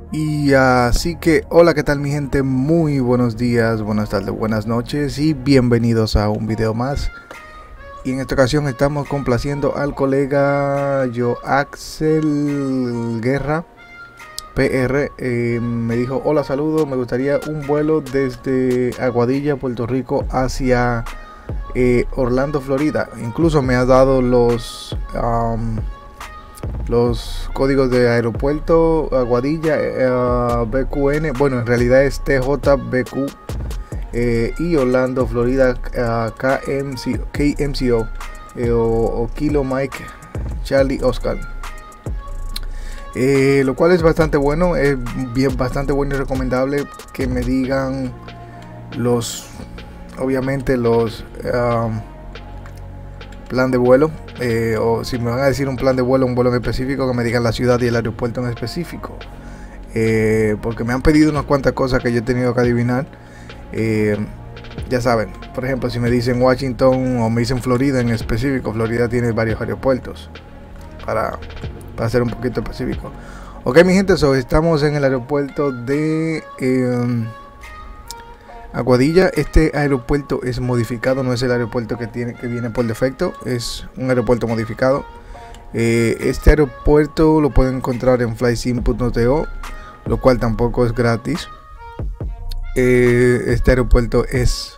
Y así que, hola, ¿qué tal mi gente? Muy buenos días, buenas tardes, buenas noches y bienvenidos a un video más. Y en esta ocasión estamos complaciendo al colega Joaxel Guerra PR. Me dijo, hola, saludo, me gustaría un vuelo desde Aguadilla, Puerto Rico hacia Orlando, Florida. Incluso me ha dado los códigos de aeropuerto Aguadilla, BQN, bueno, en realidad es TJBQ, y Orlando, Florida, KMCO, o Kilo Mike Charlie Oscar. Lo cual es bastante bueno, es bastante bueno y recomendable que me digan obviamente los plan de vuelo, o si me van a decir un plan de vuelo, un vuelo en específico, que me digan la ciudad y el aeropuerto en específico, porque me han pedido unas cuantas cosas que yo he tenido que adivinar. Ya saben, por ejemplo, si me dicen Washington o me dicen Florida en específico, Florida tiene varios aeropuertos para ser un poquito específico. Ok, mi gente, estamos en el aeropuerto de Aguadilla. Este aeropuerto es modificado, no es el aeropuerto que viene por defecto, es un aeropuerto modificado. Este aeropuerto lo pueden encontrar en flysim.to, lo cual tampoco es gratis. Este aeropuerto es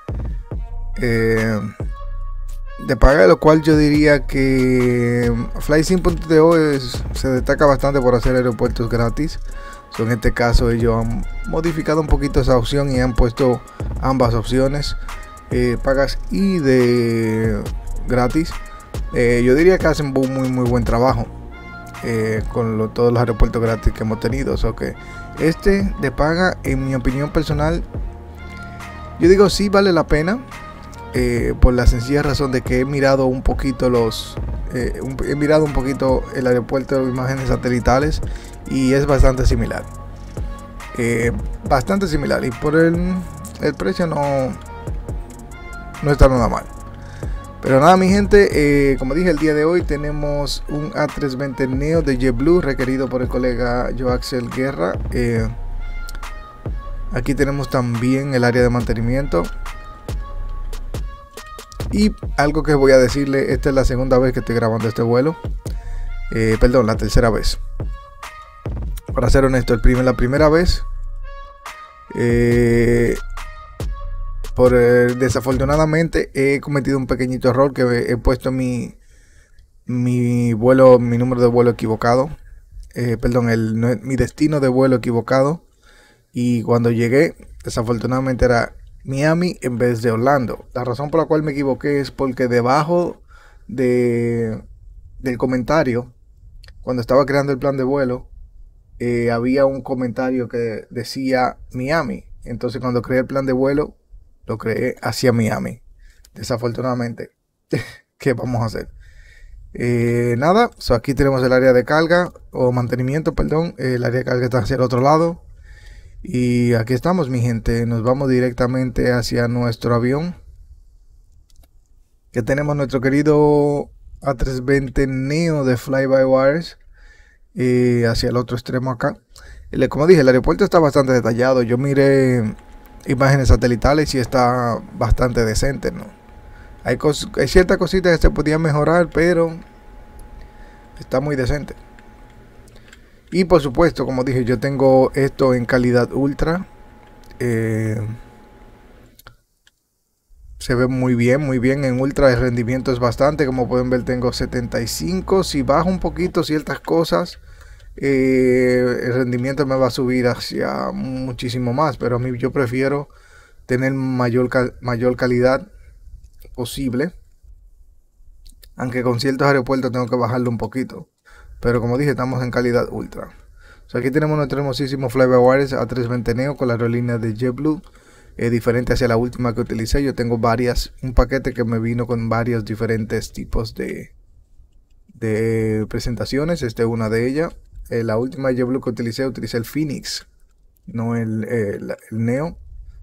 de paga, lo cual yo diría que flysim.to se destaca bastante por hacer aeropuertos gratis. En este caso ellos han modificado un poquito esa opción y han puesto ambas opciones, pagas y de gratis. Yo diría que hacen muy buen trabajo con todos los aeropuertos gratis que hemos tenido. Que este de paga, en mi opinión personal, yo digo sí vale la pena, por la sencilla razón de que he mirado un poquito he mirado un poquito el aeropuerto de imágenes satelitales y es bastante similar, y por el precio no está nada mal. Pero nada, mi gente, como dije, el día de hoy tenemos un A320 Neo de JetBlue requerido por el colega Joaxel Guerra. Aquí tenemos también el área de mantenimiento. Y algo que voy a decirle, esta es la segunda vez que estoy grabando este vuelo, perdón, la tercera vez. Para ser honesto, la primera vez, desafortunadamente he cometido un pequeñito error, que he puesto mi número de vuelo equivocado, perdón, mi destino de vuelo equivocado, y cuando llegué, desafortunadamente era Miami en vez de Orlando. La razón por la cual me equivoqué es porque debajo del comentario, cuando estaba creando el plan de vuelo, había un comentario que decía Miami. Entonces cuando creé el plan de vuelo, lo creé hacia Miami. Desafortunadamente, ¿qué vamos a hacer? Nada, aquí tenemos el área de carga o mantenimiento, perdón. El área de carga está hacia el otro lado. Y aquí estamos, mi gente. Nos vamos directamente hacia nuestro avión, que tenemos nuestro querido A320 Neo de Fly-by-Wires, hacia el otro extremo acá. Como dije, el aeropuerto está bastante detallado. Yo miré imágenes satelitales y está bastante decente, ¿no? Hay ciertas cositas que se podían mejorar, pero está muy decente. Y por supuesto, como dije, yo tengo esto en calidad ultra. Se ve muy bien en ultra. El rendimiento es bastante, como pueden ver tengo 75. Si bajo un poquito ciertas cosas, el rendimiento me va a subir hacia muchísimo más, pero a mí yo prefiero tener mayor calidad posible, aunque con ciertos aeropuertos tengo que bajarlo un poquito, pero como dije, estamos en calidad ultra. Aquí tenemos nuestro hermosísimo Fly-by-Wires A320 Neo con la aerolínea de JetBlue, diferente hacia la última que utilicé. Yo tengo un paquete que me vino con varios diferentes tipos de presentaciones. Esta es una de ellas. La última JetBlue que utilicé el Phoenix, no el Neo,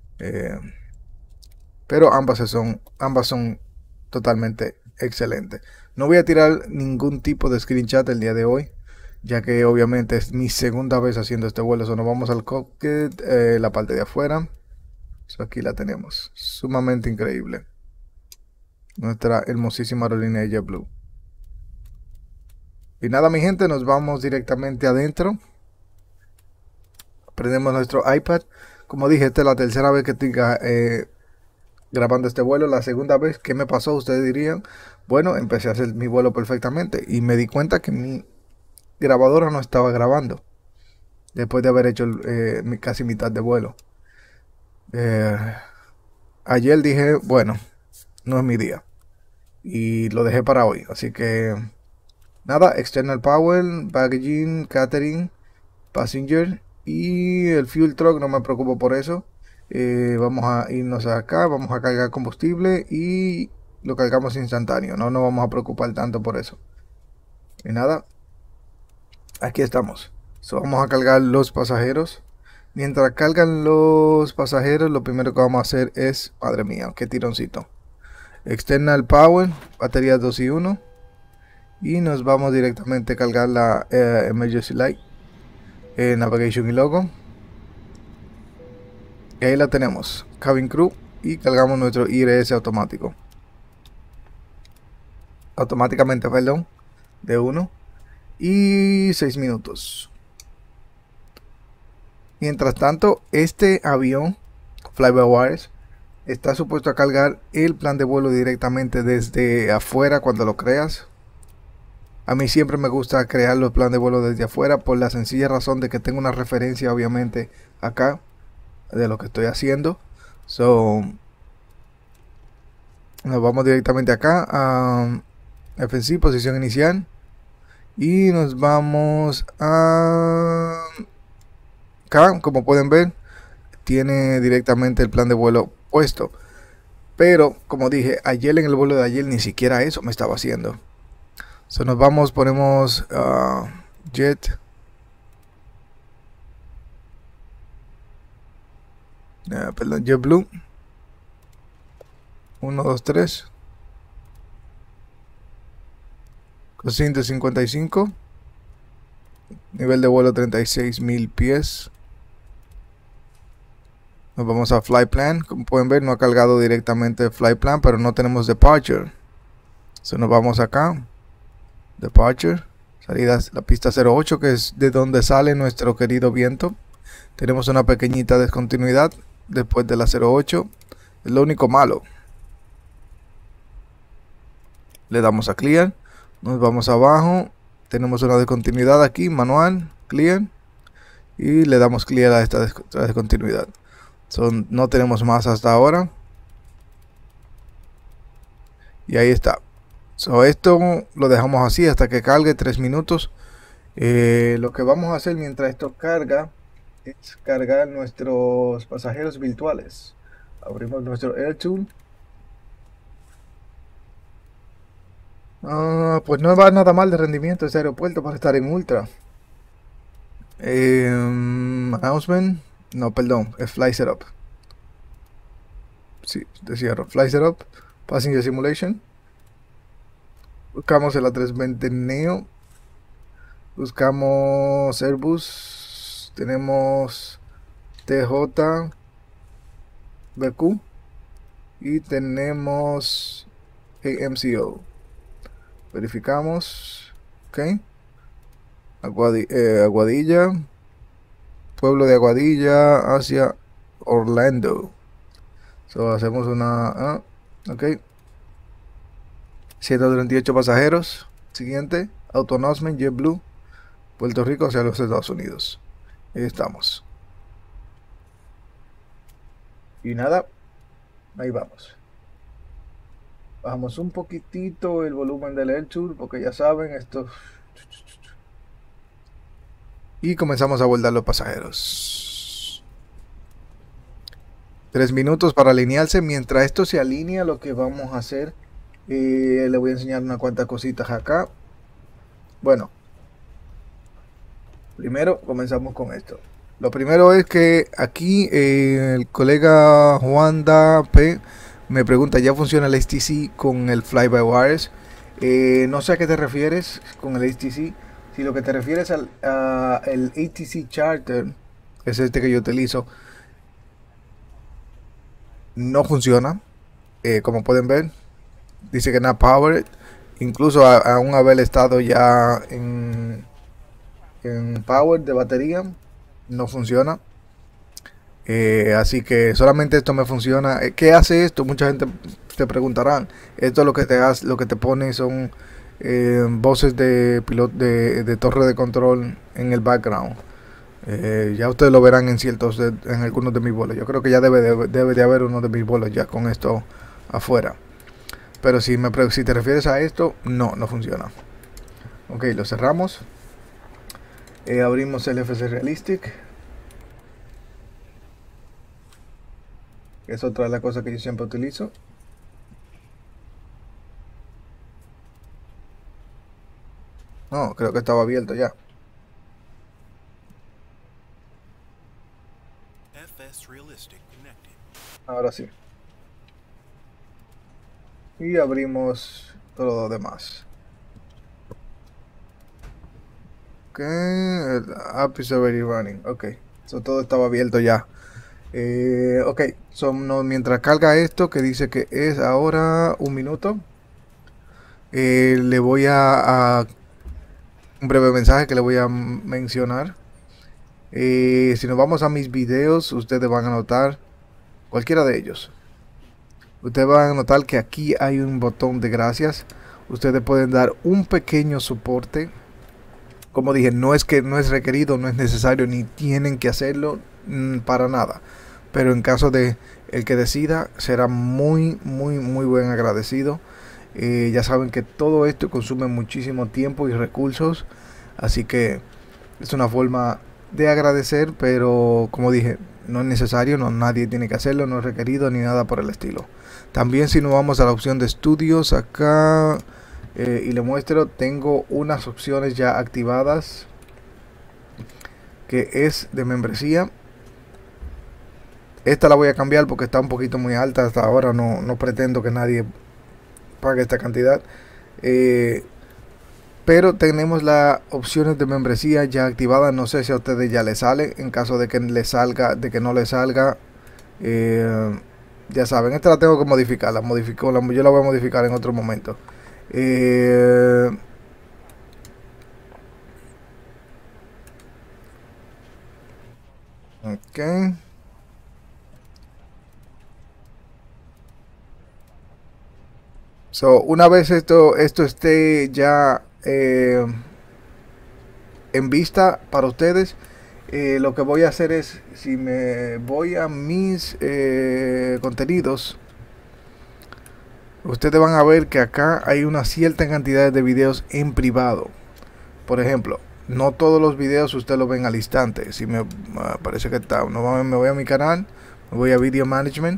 pero ambas son totalmente excelentes. No voy a tirar ningún tipo de screenshot el día de hoy. ya que obviamente es mi segunda vez haciendo este vuelo. So, nos vamos al cockpit, la parte de afuera. So, aquí la tenemos, sumamente increíble. Nuestra hermosísima aerolínea JetBlue. Y nada, mi gente, nos vamos directamente adentro. Prendemos nuestro iPad. Como dije, esta es la tercera vez que estoy grabando este vuelo. La segunda vez, ¿qué me pasó? Ustedes dirían, bueno, empecé a hacer mi vuelo perfectamente y me di cuenta que mi grabadora no estaba grabando después de haber hecho casi mitad de vuelo. Ayer dije, bueno, no es mi día y lo dejé para hoy. Así que nada, external power, baggage, catering, passenger y el fuel truck, no me preocupo por eso. Vamos a irnos acá, vamos a cargar combustible y lo cargamos instantáneo. No nos vamos a preocupar tanto por eso. Y nada, aquí estamos. So, vamos a cargar los pasajeros. Mientras cargan los pasajeros, lo primero que vamos a hacer es, madre mía, qué tironcito. External power, baterías 2 y 1. Y nos vamos directamente a cargar la emergency light, navigation y logo. Y ahí la tenemos, cabin crew, y cargamos nuestro IRS automático. Automáticamente, perdón, de 1 y 6 minutos. Mientras tanto, este avión Fly-by-Wires está supuesto a cargar el plan de vuelo directamente desde afuera cuando lo creas. A mí siempre me gusta crear los planes de vuelo desde afuera por la sencilla razón de que tengo una referencia obviamente acá de lo que estoy haciendo. So, nos vamos directamente acá a FNC, posición inicial, y nos vamos a acá. Como pueden ver, tiene directamente el plan de vuelo puesto, pero como dije ayer, en el vuelo de ayer ni siquiera eso me estaba haciendo. So, nos vamos, ponemos jet, perdón, JetBlue 1, 2, 3, 255, nivel de vuelo 36.000 pies. Nos vamos a flight plan. Como pueden ver, no ha cargado directamente el flight plan, pero no tenemos departure. So, nos vamos acá, departure, salidas, la pista 08, que es de donde sale nuestro querido viento. Tenemos una pequeñita descontinuidad después de la 08, es lo único malo. Le damos a clear, nos vamos abajo, tenemos una descontinuidad aquí, manual, clear, y le damos clear a esta descontinuidad. No tenemos más hasta ahora, y ahí está. Esto lo dejamos así hasta que cargue 3 minutos. Lo que vamos a hacer mientras esto carga es cargar nuestros pasajeros virtuales. Abrimos nuestro AirTool. Pues no va nada mal de rendimiento este aeropuerto para estar en ultra. Announcement, no, perdón, es Fly Setup. Sí, te cierro. Fly Setup, Passenger Simulation. Buscamos el A320 Neo. Buscamos Airbus. Tenemos TJ BQ y tenemos AMCO. Verificamos. Ok. Aguadilla. Pueblo de Aguadilla hacia Orlando. Hacemos una... ok. 138 pasajeros. Siguiente. Auto announcement, JetBlue, Puerto Rico hacia los Estados Unidos. Ahí estamos. Y nada, ahí vamos. Bajamos un poquitito el volumen del AirTool, porque ya saben esto. Y comenzamos a abordar los pasajeros. 3 minutos para alinearse. Mientras esto se alinea, lo que vamos a hacer, le voy a enseñar unas cuantas cositas acá. Bueno, primero comenzamos con esto. Lo primero es que aquí el colega Juanda P me pregunta, ¿ya funciona el HTC con el Fly-by-Wires? No sé a qué te refieres con el HTC. Si lo que te refieres al el ATC Charter, es este que yo utilizo, no funciona. Como pueden ver, dice que not powered. Incluso aún haber estado ya en power de batería, no funciona. Así que solamente esto me funciona. ¿Qué hace esto? Mucha gente te preguntarán. Esto lo que te hace, lo que te pone son voces de piloto de torre de control en el background. Ya ustedes lo verán en en algunos de mis vuelos. Yo creo que ya debe de haber uno de mis vuelos ya con esto afuera. Pero si te refieres a esto, no funciona. Ok, lo cerramos. Abrimos el FC Realistic. Es otra de las cosas que yo siempre utilizo. No, creo que estaba abierto ya. Ahora sí. Y abrimos todo lo demás. Ok, el app is already running. Ok, so todo estaba abierto ya. Ok, mientras carga esto, que dice que es ahora 1 minuto, le voy a un breve mensaje que le voy a mencionar. Si nos vamos a mis videos, ustedes van a notar cualquiera de ellos. Ustedes van a notar que aquí hay un botón de gracias. Ustedes pueden dar un pequeño soporte. Como dije, no es requerido, no es necesario, ni tienen que hacerlo para nada. Pero en caso de el que decida, será muy buen agradecido. Ya saben que todo esto consume muchísimo tiempo y recursos. Así que es una forma de agradecer, pero como dije, no es necesario, nadie tiene que hacerlo, no es requerido ni nada por el estilo. También si nos vamos a la opción de estudios acá y le muestro, tengo unas opciones ya activadas que es de membresía. Esta la voy a cambiar porque está un poquito muy alta hasta ahora, no pretendo que nadie pague esta cantidad. Pero tenemos las opciones de membresía ya activadas. No sé si a ustedes ya les sale. En caso de que les salga, de que no les salga, ya saben, esta la tengo que modificar. Yo la voy a modificar en otro momento. Ok. So, una vez esto esté ya en vista para ustedes, lo que voy a hacer es, si me voy a mis contenidos, ustedes van a ver que acá hay una cierta cantidad de videos en privado. Por ejemplo, no todos los videos ustedes lo ven al instante. Si me parece que está, me voy a mi canal, me voy a Video Management.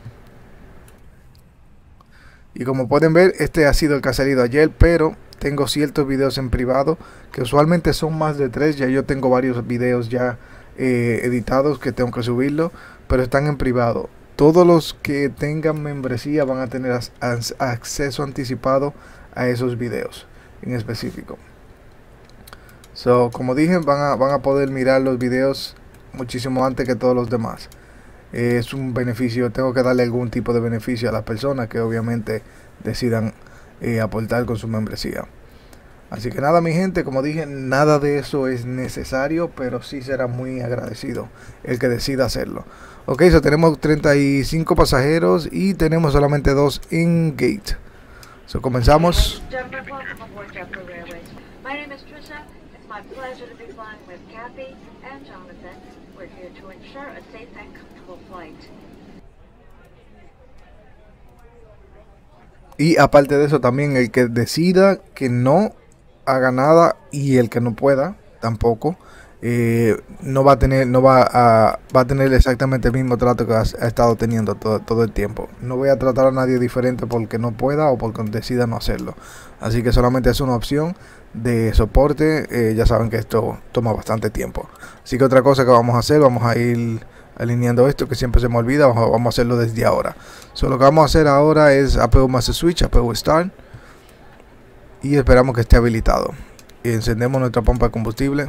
Y como pueden ver, este ha sido el que ha salido ayer, pero tengo ciertos videos en privado que usualmente son más de 3. Ya yo tengo varios videos ya editados que tengo que subirlo, pero están en privado. Todos los que tengan membresía van a tener acceso anticipado a esos videos en específico. So, como dije, van a poder mirar los videos muchísimo antes que todos los demás. Es un beneficio, tengo que darle algún tipo de beneficio a las personas que obviamente decidan aportar con su membresía. Así que nada, mi gente, como dije, nada de eso es necesario, pero sí será muy agradecido el que decida hacerlo. Ok, so tenemos 35 pasajeros y tenemos solamente 2 en gate. So comenzamos. Y aparte de eso, también el que decida que no haga nada y el que no pueda tampoco, va a tener exactamente el mismo trato que ha estado teniendo todo el tiempo. No voy a tratar a nadie diferente porque no pueda o porque decida no hacerlo. Así que solamente es una opción de soporte. Ya saben que esto toma bastante tiempo. Así que otra cosa que vamos a hacer, vamos a ir alineando esto que siempre se me olvida. Vamos a hacerlo desde ahora. Lo que vamos a hacer ahora es APU Master Switch, APU Start, y esperamos que esté habilitado. y encendemos nuestra pompa de combustible.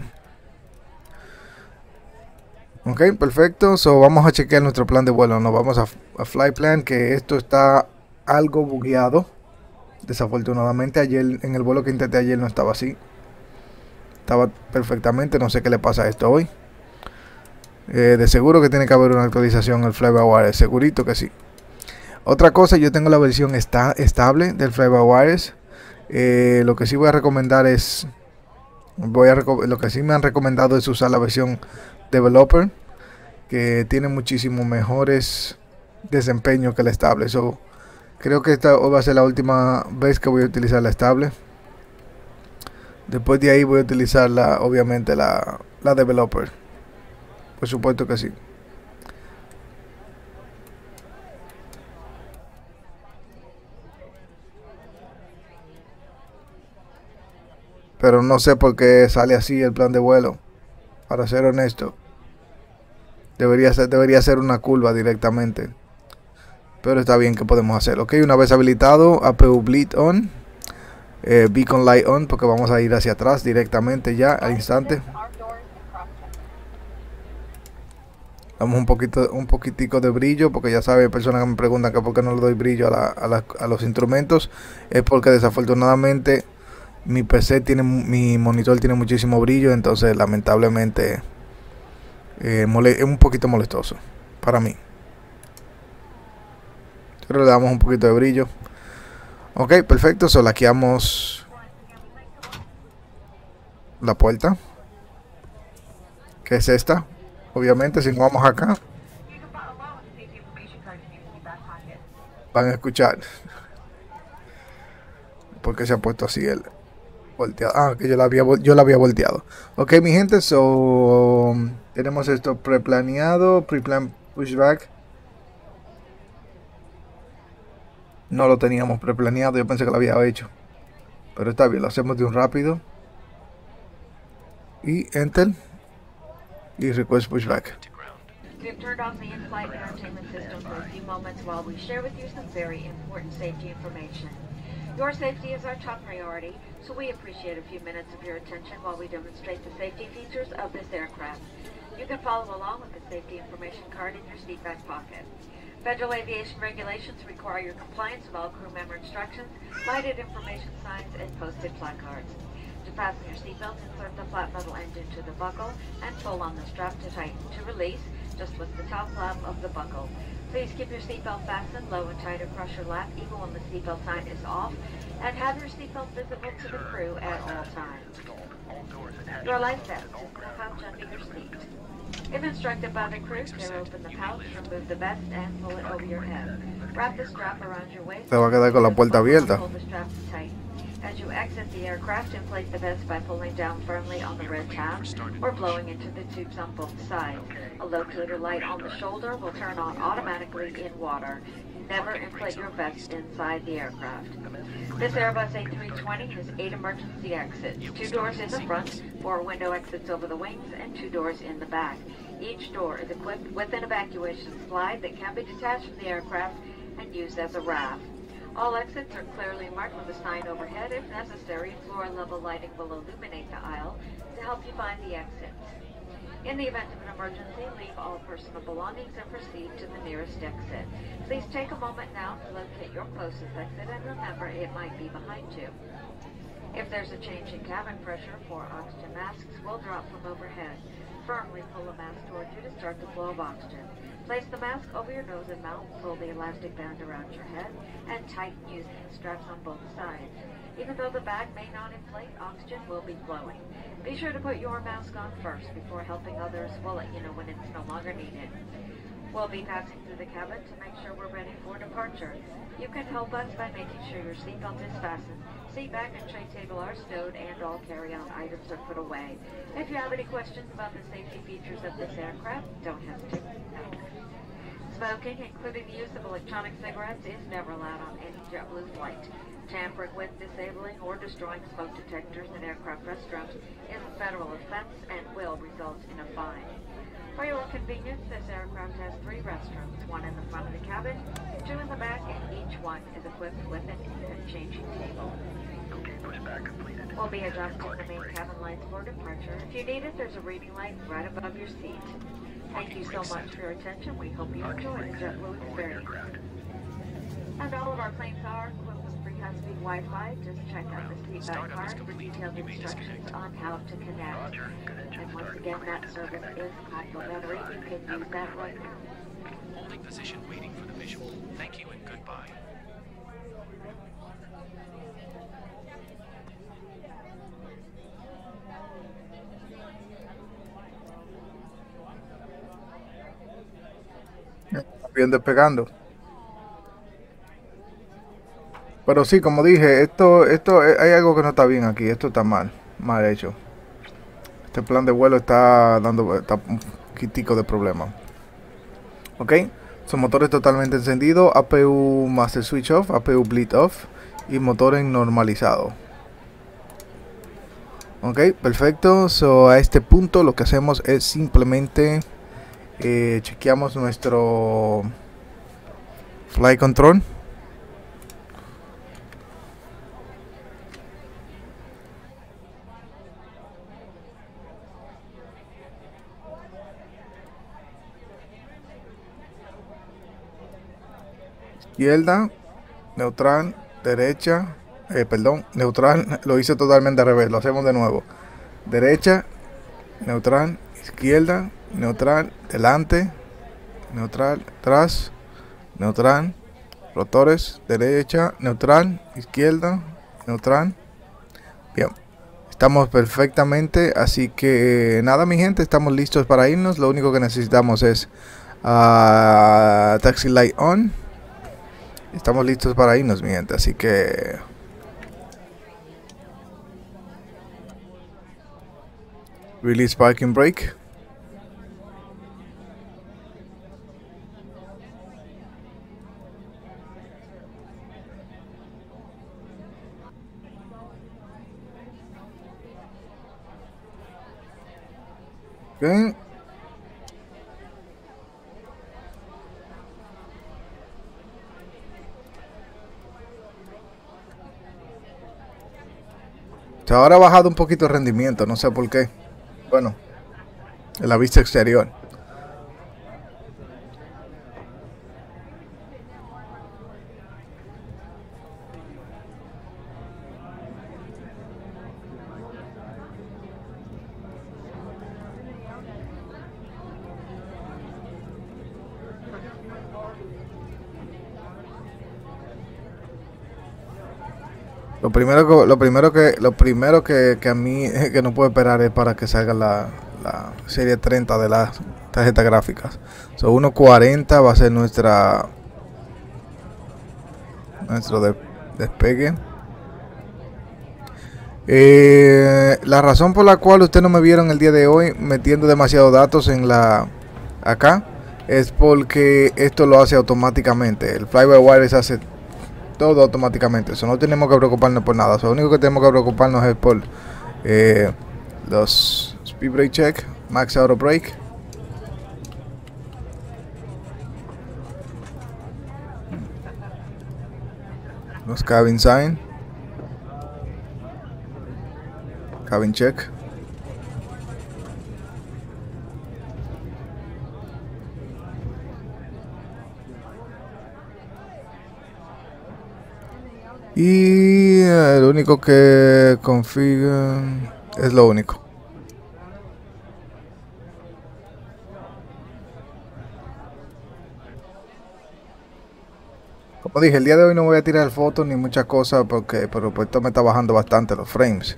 Ok, perfecto. So vamos a chequear nuestro plan de vuelo. Nos vamos a Flight Plan, que esto está algo bugueado. Desafortunadamente ayer, en el vuelo que intenté ayer, no estaba así. Estaba perfectamente, no sé qué le pasa a esto hoy. De seguro que tiene que haber una actualización el Fly-by-Wire, segurito que sí. Otra cosa, yo tengo la versión estable del Fly-by-Wire. Lo que sí voy a recomendar es... lo que sí me han recomendado es usar la versión Developer, que tiene muchísimo mejores desempeño que la estable. So, creo que esta va a ser la última vez que voy a utilizar la estable. Después de ahí voy a utilizar obviamente la Developer. Por supuesto que sí. Pero no sé por qué sale así el plan de vuelo. Para ser honesto, debería ser una curva directamente. Pero está bien, que podemos hacer. Ok, una vez habilitado, APU Bleed On, Beacon Light On, porque vamos a ir hacia atrás directamente ya al instante. Damos un poquitico de brillo, porque ya sabe, personas que me preguntan que por qué no le doy brillo a los instrumentos. Es porque desafortunadamente mi monitor tiene muchísimo brillo, entonces lamentablemente es un poquito molestoso para mí. Pero le damos un poquito de brillo. Ok, perfecto. Solaqueamos la puerta, que es esta. Obviamente, si nos vamos acá, van a escuchar porque se ha puesto así el volteado. Ah, que yo la había volteado. Ok, mi gente, tenemos esto preplaneado, preplan pushback. No lo teníamos preplaneado, yo pensé que lo había hecho, pero está bien, lo hacemos de un rápido y enter y request pushback. We have turned off the in-flight entertainment system for a few moments while we share with you some very important safety information. Your safety is our top priority, so we appreciate a few minutes of your attention while we demonstrate the safety features of this aircraft. You can follow along with the safety information card in your seat back pocket. Federal aviation regulations require your compliance with all crew member instructions, lighted information signs, and posted placards. To fasten your seatbelt, insert the flat metal end into the buckle and pull on the strap to tighten. To release, just lift the top flap of the buckle. Please keep your seatbelt fastened low and tight across your lap even when the seatbelt sign is off, and have your seatbelt visible to the crew at all times. Your life vest is in the pouch under your seat. If instructed by the crew, tear open the pouch, remove the vest, and pull it over your head. Wrap the strap around your waist. Se va a quedar con la puerta abierta. Pull the strap tight. As you exit the aircraft, inflate the vest by pulling down firmly on the red tab or blowing into the tubes on both sides. A locator light on the shoulder will turn on automatically in water. Never inflate your vest inside the aircraft. This Airbus A320 has 8 emergency exits, 2 doors in the front, 4 window exits over the wings, and 2 doors in the back. Each door is equipped with an evacuation slide that can be detached from the aircraft and used as a raft. All exits are clearly marked with a sign overhead. If necessary, floor level lighting will illuminate the aisle to help you find the exits. In the event of an emergency, leave all personal belongings and proceed to the nearest exit. Please take a moment now to locate your closest exit and remember it might be behind you. If there's a change in cabin pressure, 4 oxygen masks will drop from overhead. Firmly pull a mask towards you to start the flow of oxygen. Place the mask over your nose and mouth, pull the elastic band around your head, and tighten using the straps on both sides. Even though the bag may not inflate, oxygen will be flowing. Be sure to put your mask on first before helping others. We'll let you know when it's no longer needed. We'll be passing through the cabin to make sure we're ready for departure. You can help us by making sure your seatbelt is fastened. Seat back and tray table are stowed and all carry-on items are put away. If you have any questions about the safety features of this aircraft, don't hesitate to ask. Smoking, including the use of electronic cigarettes, is never allowed on any JetBlue flight. Tampering with, disabling, or destroying smoke detectors in aircraft restrooms is a federal offense and will result in a fine. For your convenience, this aircraft has 3 restrooms, 1 in the front of the cabin, 2 in the back, and each one is equipped with an infant changing table. Okay, pushback completed. We'll be adjusting the main cabin lights for departure. If you need it, there's a reading light right above your seat. Thank you so much for your attention. We hope you enjoy the JetBlue experience. And all of our planes are equipped with free high-speed Wi-Fi. Just check out the seatback card for detailed instructions on how to connect. And once again, that service is complimentary. You can use that right now. Holding position, waiting for the visual. Thank you and goodbye. Bien despegando. Pero sí, como dije, esto hay algo que no está bien aquí. Esto está mal hecho. Este plan de vuelo está un poquitico de problema. Ok, son motores totalmente encendidos, APU Master Switch Off, APU Bleed Off y motores normalizado. Ok, perfecto. So, a este punto lo que hacemos es simplemente chequeamos nuestro flight control. Izquierda, neutral, derecha, perdón, neutral, lo hice totalmente al revés, lo hacemos de nuevo. Derecha, neutral, izquierda, neutral, delante, neutral, atrás, neutral, rotores, derecha, neutral, izquierda, neutral. Bien, estamos perfectamente, así que nada mi gente, estamos listos para irnos. Lo único que necesitamos es taxi light on. Estamos listos para irnos mi gente, así que release parking brake. Okay. Ahora ha bajado un poquito el rendimiento, no sé por qué. Bueno, en la vista exterior. Lo primero que a mí que no puedo esperar es para que salga la serie 30 de las tarjetas gráficas. So 1.40 va a ser nuestro despegue. La razón por la cual ustedes no me vieron el día de hoy metiendo demasiados datos en acá es porque esto lo hace automáticamente. El Fly-by-Wire hace todo automáticamente, eso no tenemos que preocuparnos por nada. Lo único que tenemos que preocuparnos es por los speed brake check, max auto brake, los cabin sign, cabin check. Y el único que configura es lo único. Como dije, el día de hoy no voy a tirar fotos ni muchas cosas porque esto me está bajando bastante los frames.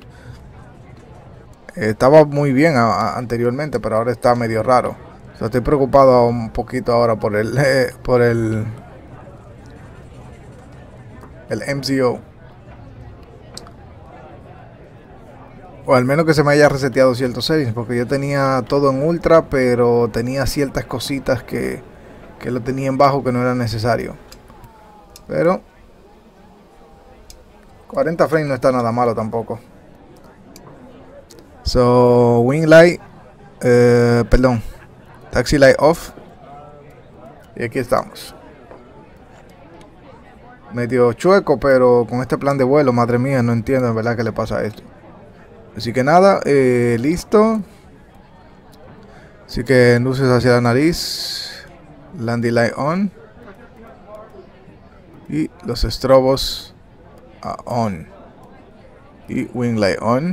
Estaba muy bien anteriormente, pero ahora está medio raro. O sea, estoy preocupado un poquito ahora por el MCO, o al menos que se me haya reseteado ciertos settings, porque yo tenía todo en ultra, pero tenía ciertas cositas que lo tenía en bajo que no era necesario. Pero 40 frames no está nada malo tampoco. So wing light, perdón, taxi light off, y aquí estamos. Medio chueco, pero con este plan de vuelo, madre mía, no entiendo en verdad qué le pasa a esto. Así que nada, listo. Así que luces hacia la nariz. Landing light on. Y los estrobos on. Y wing light on.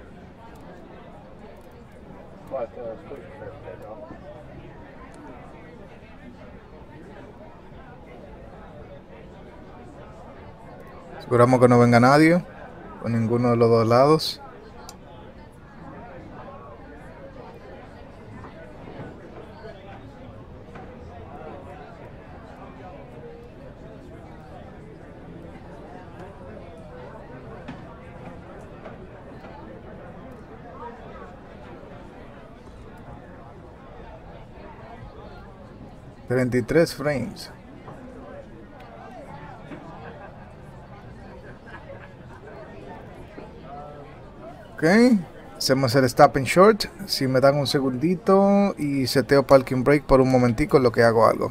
Aseguramos que no venga nadie por ninguno de los dos lados. $33 frames. Ok, hacemos el stop and short. Si me dan un segundito y seteo parking brake por un momentico, en lo que hago algo.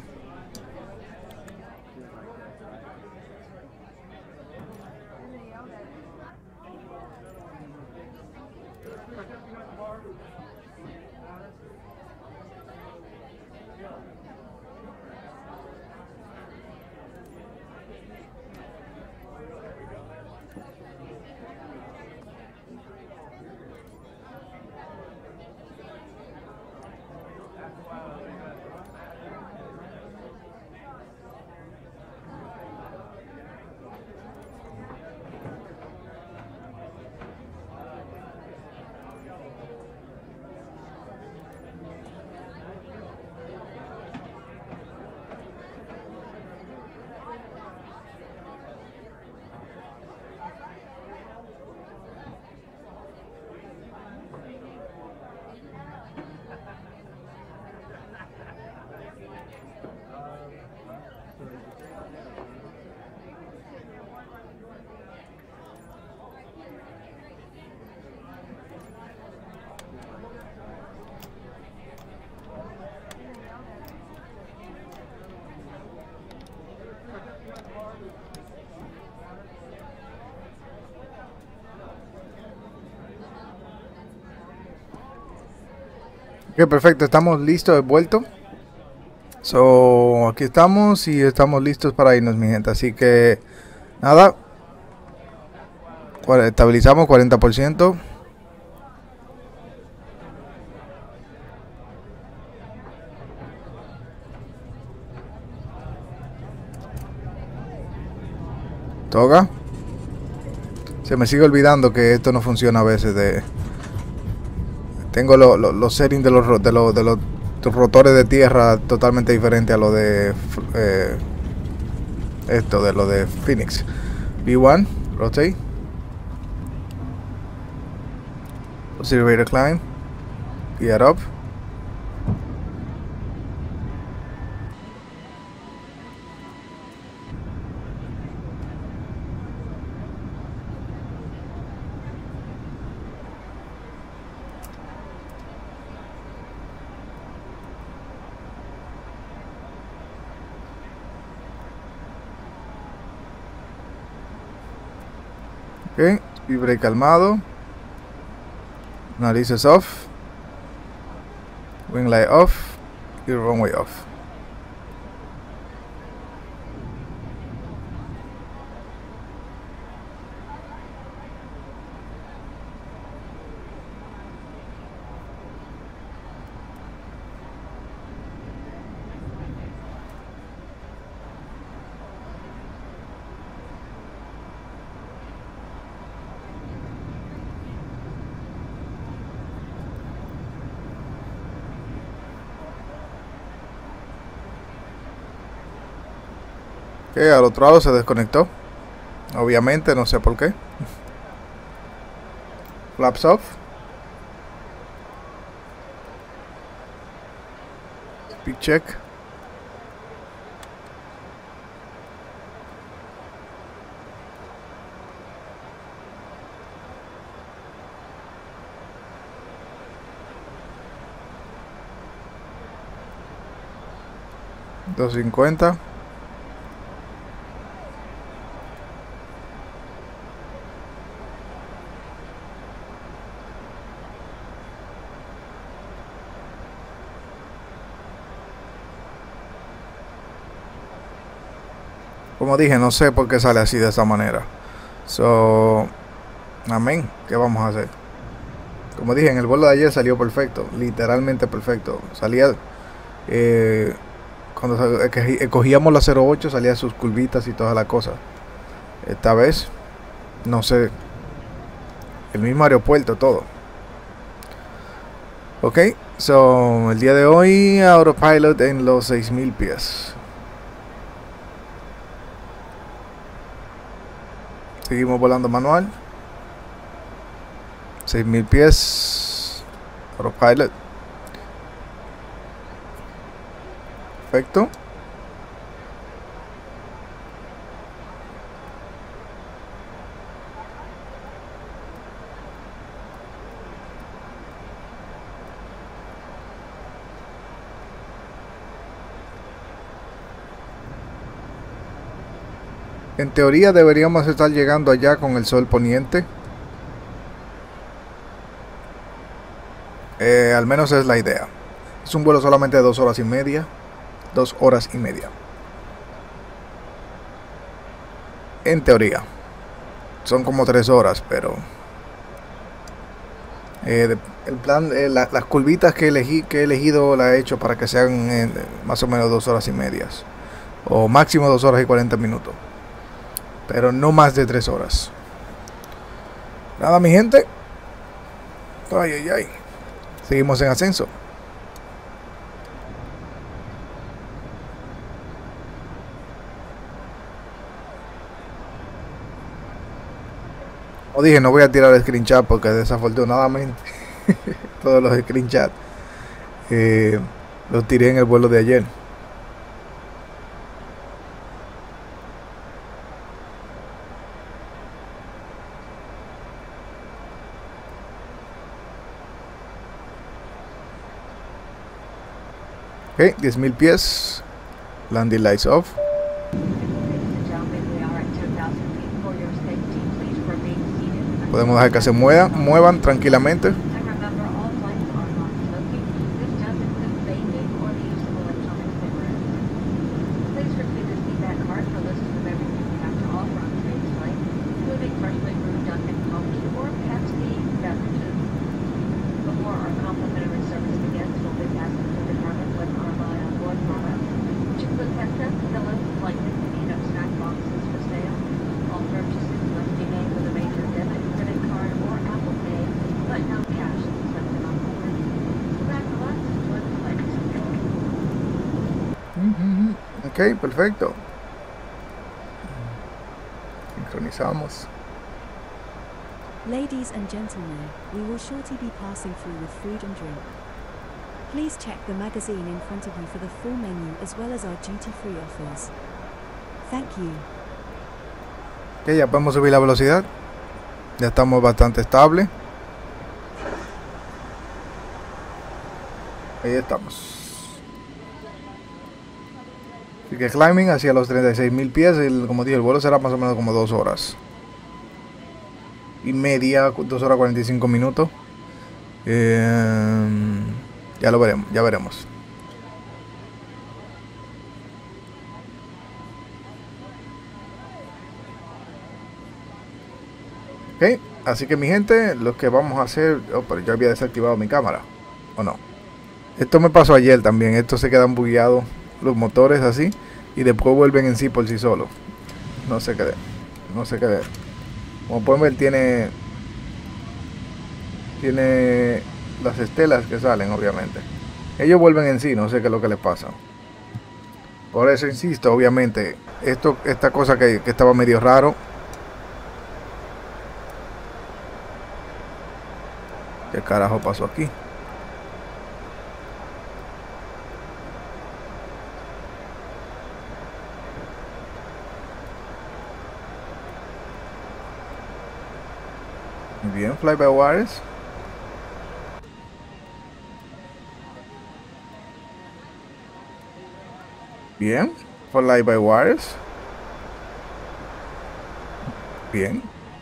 Ok, perfecto, estamos listos de vuelto. So, aquí estamos y estamos listos para irnos, mi gente. Así que, nada. Estabilizamos 40%. Toca. Se me sigue olvidando que esto no funciona a veces. Tengo los settings de los rotores de tierra totalmente diferentes a lo de lo de Phoenix. V1, rotate. Accelerator climb. Gear up. Ok, speed brake calmado. Narices off. Wing light off. Y runway off. Ok, al otro lado se desconectó. Obviamente, no sé por qué. Flaps off. Speed check. $250. Como dije, no sé por qué sale así de esa manera. So, amén. ¿Qué vamos a hacer? Como dije, en el vuelo de ayer salió perfecto. Literalmente perfecto. Salía... cuando cogíamos la 08 salía sus curvitas y todas las cosas. Esta vez, no sé. El mismo aeropuerto, todo. Ok, so el día de hoy autopilot en los 6000 pies. Seguimos volando manual. 6000 pies. Autopilot. Perfecto. En teoría deberíamos estar llegando allá con el sol poniente. Al menos es la idea. Es un vuelo solamente de 2 horas y media. 2 horas y media. En teoría. Son como 3 horas, pero... el plan, las curvitas que he elegido la he hecho para que sean más o menos 2 horas y medias. O máximo 2 horas y 40 minutos. Pero no más de 3 horas. Nada, mi gente. Ay, ay, ay. Seguimos en ascenso. Como dije, no voy a tirar screenshot porque desafortunadamente todos los screenshots los tiré en el vuelo de ayer. Ok, 10,000 pies. Landing lights off. Podemos dejar que se muevan tranquilamente. Ok, perfecto. Sincronizamos. Ladies and gentlemen, we will shortly be passing through with food and drink. Please check the magazine in front of you for the full menu as well as our duty-free offers. Thank you. Ok, ya podemos subir la velocidad. Ya estamos bastante estable. Ahí estamos. Así que climbing hacia los 36,000 pies. Como dije, el vuelo será más o menos como 2 horas y media, 2 horas 45 minutos. Ya lo veremos, ya veremos. Ok, así que mi gente, lo que vamos a hacer... Oh, pero yo había desactivado mi cámara, ¿o no? Esto me pasó ayer también. Estos se quedan bugueados los motores así y después vuelven en sí por sí solos. No sé qué. No sé qué. Como pueden ver, tiene las estelas que salen, obviamente. Ellos vuelven en sí, no sé qué es lo que les pasa. Por eso insisto, obviamente, esta cosa que estaba medio raro. ¿Qué carajo pasó aquí? Bien, fly-by-wires. Bien, fly-by-wires. Bien.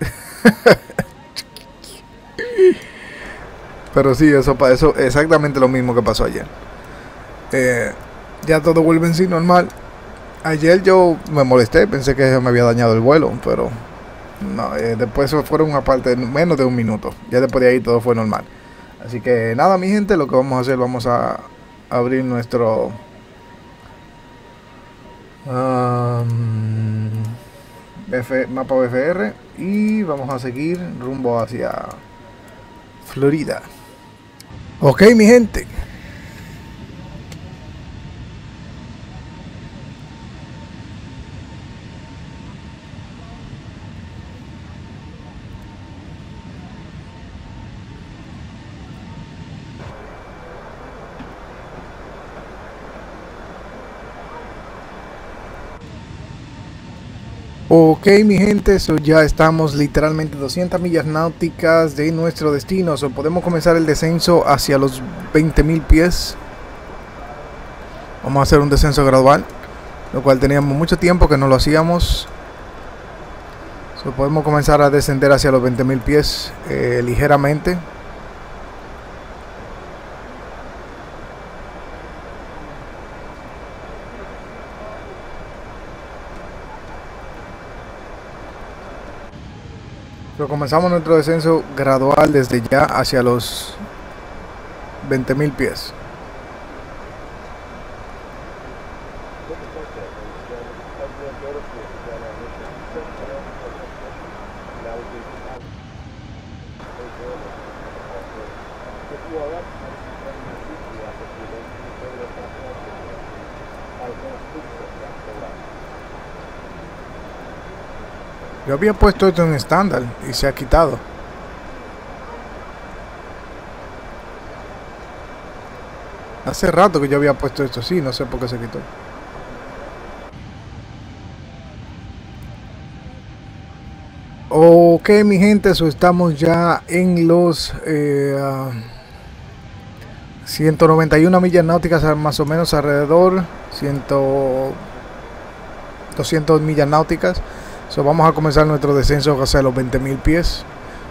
Pero sí, eso exactamente lo mismo que pasó ayer. Ya todo vuelve en sí normal. Ayer yo me molesté, pensé que se me había dañado el vuelo, pero no, después fueron aparte menos de un minuto. Ya después de ahí todo fue normal. Así que nada, mi gente, lo que vamos a hacer, vamos a abrir nuestro mapa BFR y vamos a seguir rumbo hacia Florida. Ok, mi gente. Ok, mi gente, ya estamos literalmente 200 millas náuticas de nuestro destino. Podemos comenzar el descenso hacia los 20.000 pies. Vamos a hacer un descenso gradual, lo cual teníamos mucho tiempo que no lo hacíamos. Podemos comenzar a descender hacia los 20.000 pies ligeramente. Comenzamos nuestro descenso gradual desde ya hacia los 20.000 pies. Yo había puesto esto en estándar y se ha quitado. Hace rato que yo había puesto esto así, no sé por qué se quitó. Ok, mi gente, estamos ya en los 191 millas náuticas, más o menos alrededor 200 millas náuticas. Vamos a comenzar nuestro descenso hacia los 20.000 pies.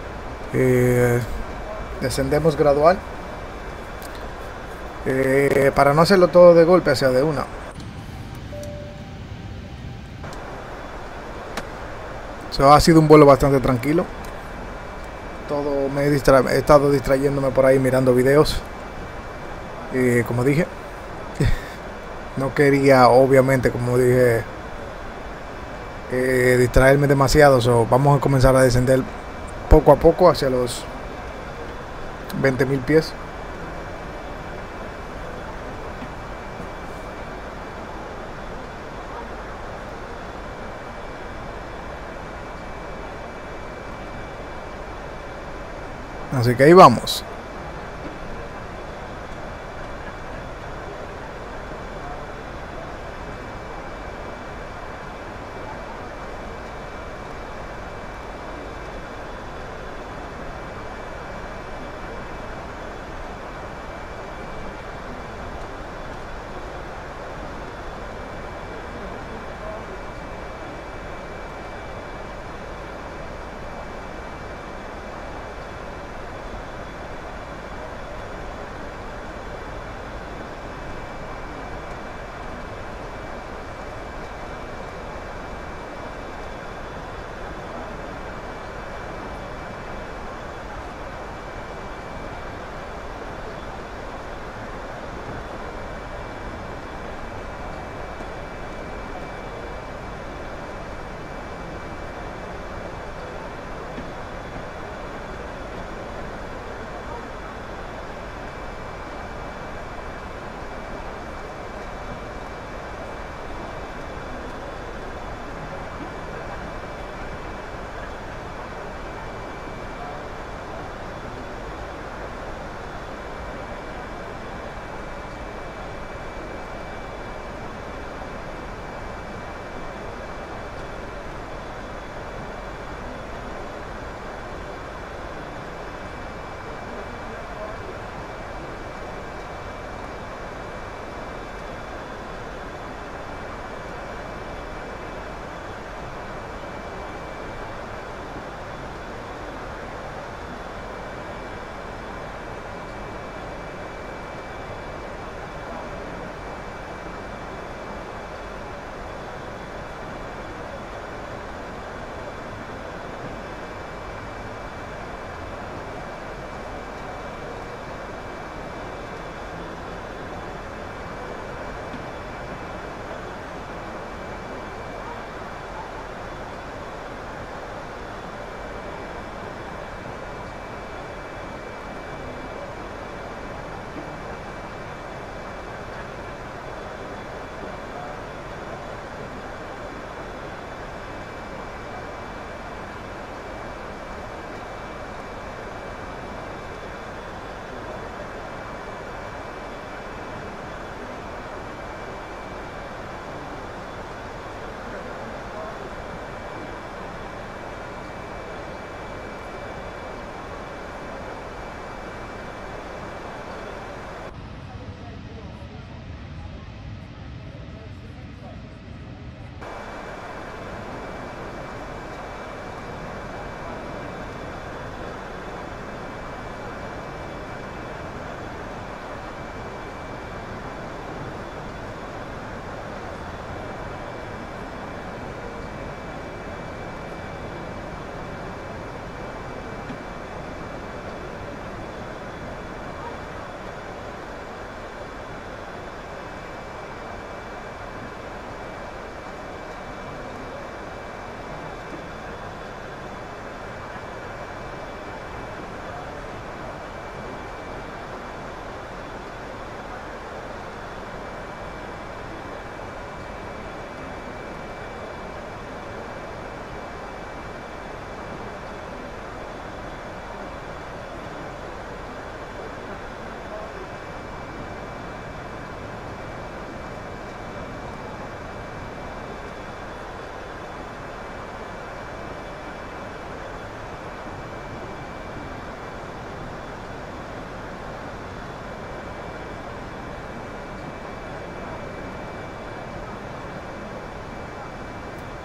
Descendemos gradual. Para no hacerlo todo de golpe, hacia de una. Ha sido un vuelo bastante tranquilo. He estado distrayéndome por ahí mirando videos. Como dije, no quería, obviamente, como dije, distraerme demasiado. Vamos a comenzar a descender poco a poco hacia los 20.000 pies. Así que ahí vamos.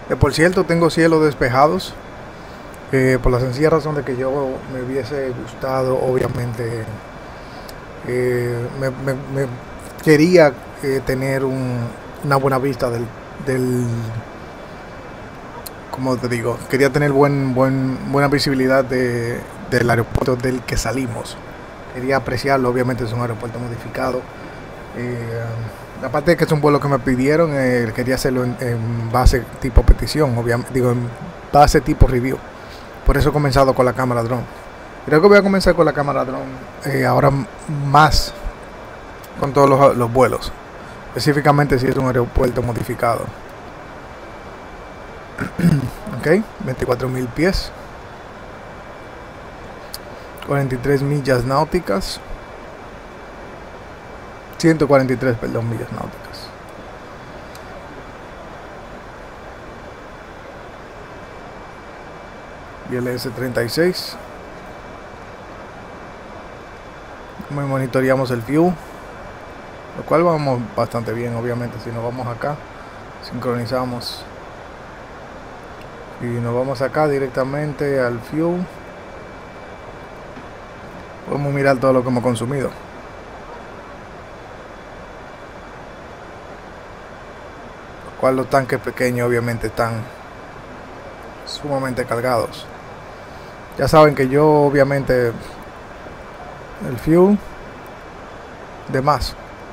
Por cierto, tengo cielos despejados. Por la sencilla razón de que yo me hubiese gustado, obviamente, me quería tener una buena vista como te digo, quería tener buena visibilidad del aeropuerto del que salimos. Quería apreciarlo, obviamente es un aeropuerto modificado. Aparte de que es un vuelo que me pidieron, quería hacerlo en base tipo petición, obviamente, digo, en base tipo review. Por eso he comenzado con la cámara drone. Creo que voy a comenzar con la cámara drone ahora más con todos los vuelos. Específicamente si es un aeropuerto modificado. Ok, 24.000 pies. 43 millas náuticas. 143, perdón, millas náuticas. ILS 36. Monitoreamos el view, lo cual vamos bastante bien. Obviamente si nos vamos acá, sincronizamos y nos vamos acá directamente al view, podemos mirar todo lo que hemos consumido. Lo cual los tanques pequeños obviamente están sumamente cargados. Ya saben que yo obviamente el fuel de más.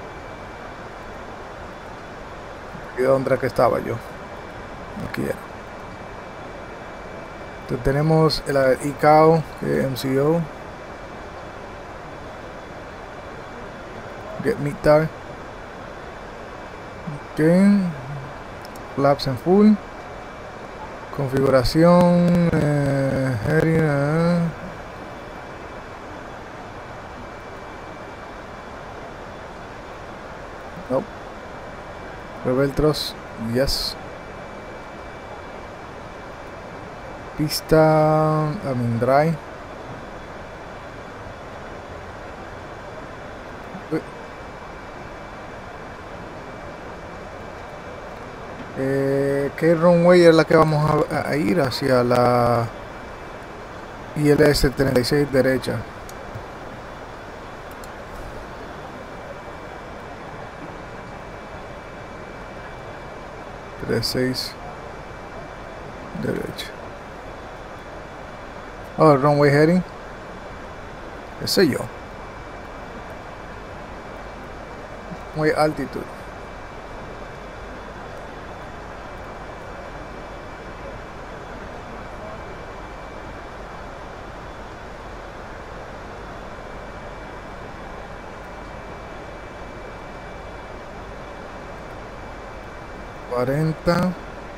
¿Y dónde que estaba yo? Aquí era. Entonces tenemos el ICAO, MCO, Get Meter, okay. Flaps en full, configuración, heading, nope. Reveltros, yes. Pista, dry. ¿Qué runway es la que vamos a ir? Hacia la ILS 36 derecha. Derecha. Oh, runway heading. ¿Qué sé yo? Muy altitud. $40.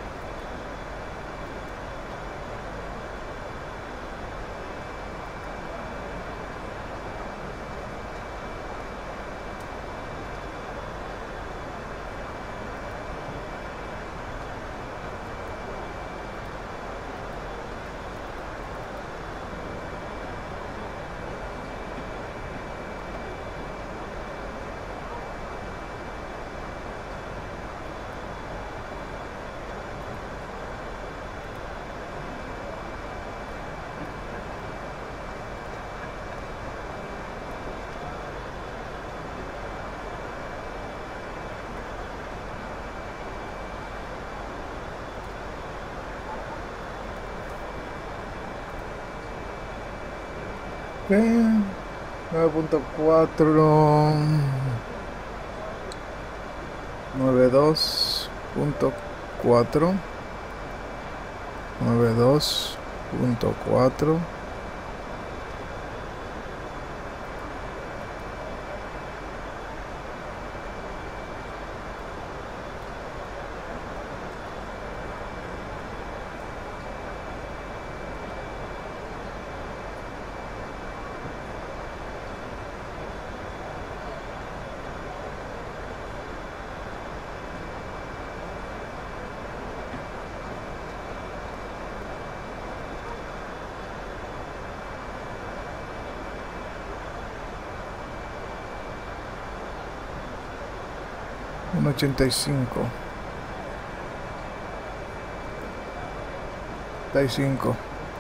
Okay. 9.4 92.4 92.4 1.85. 35.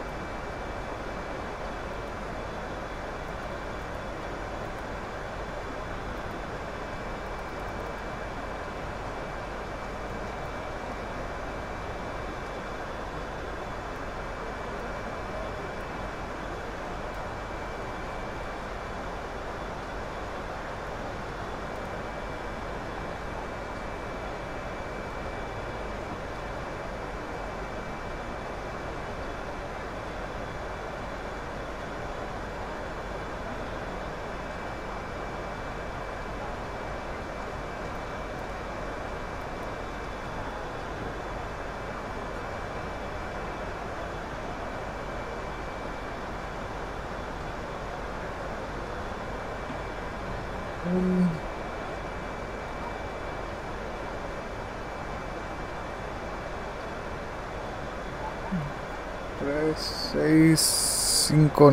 Tres, seis, cinco,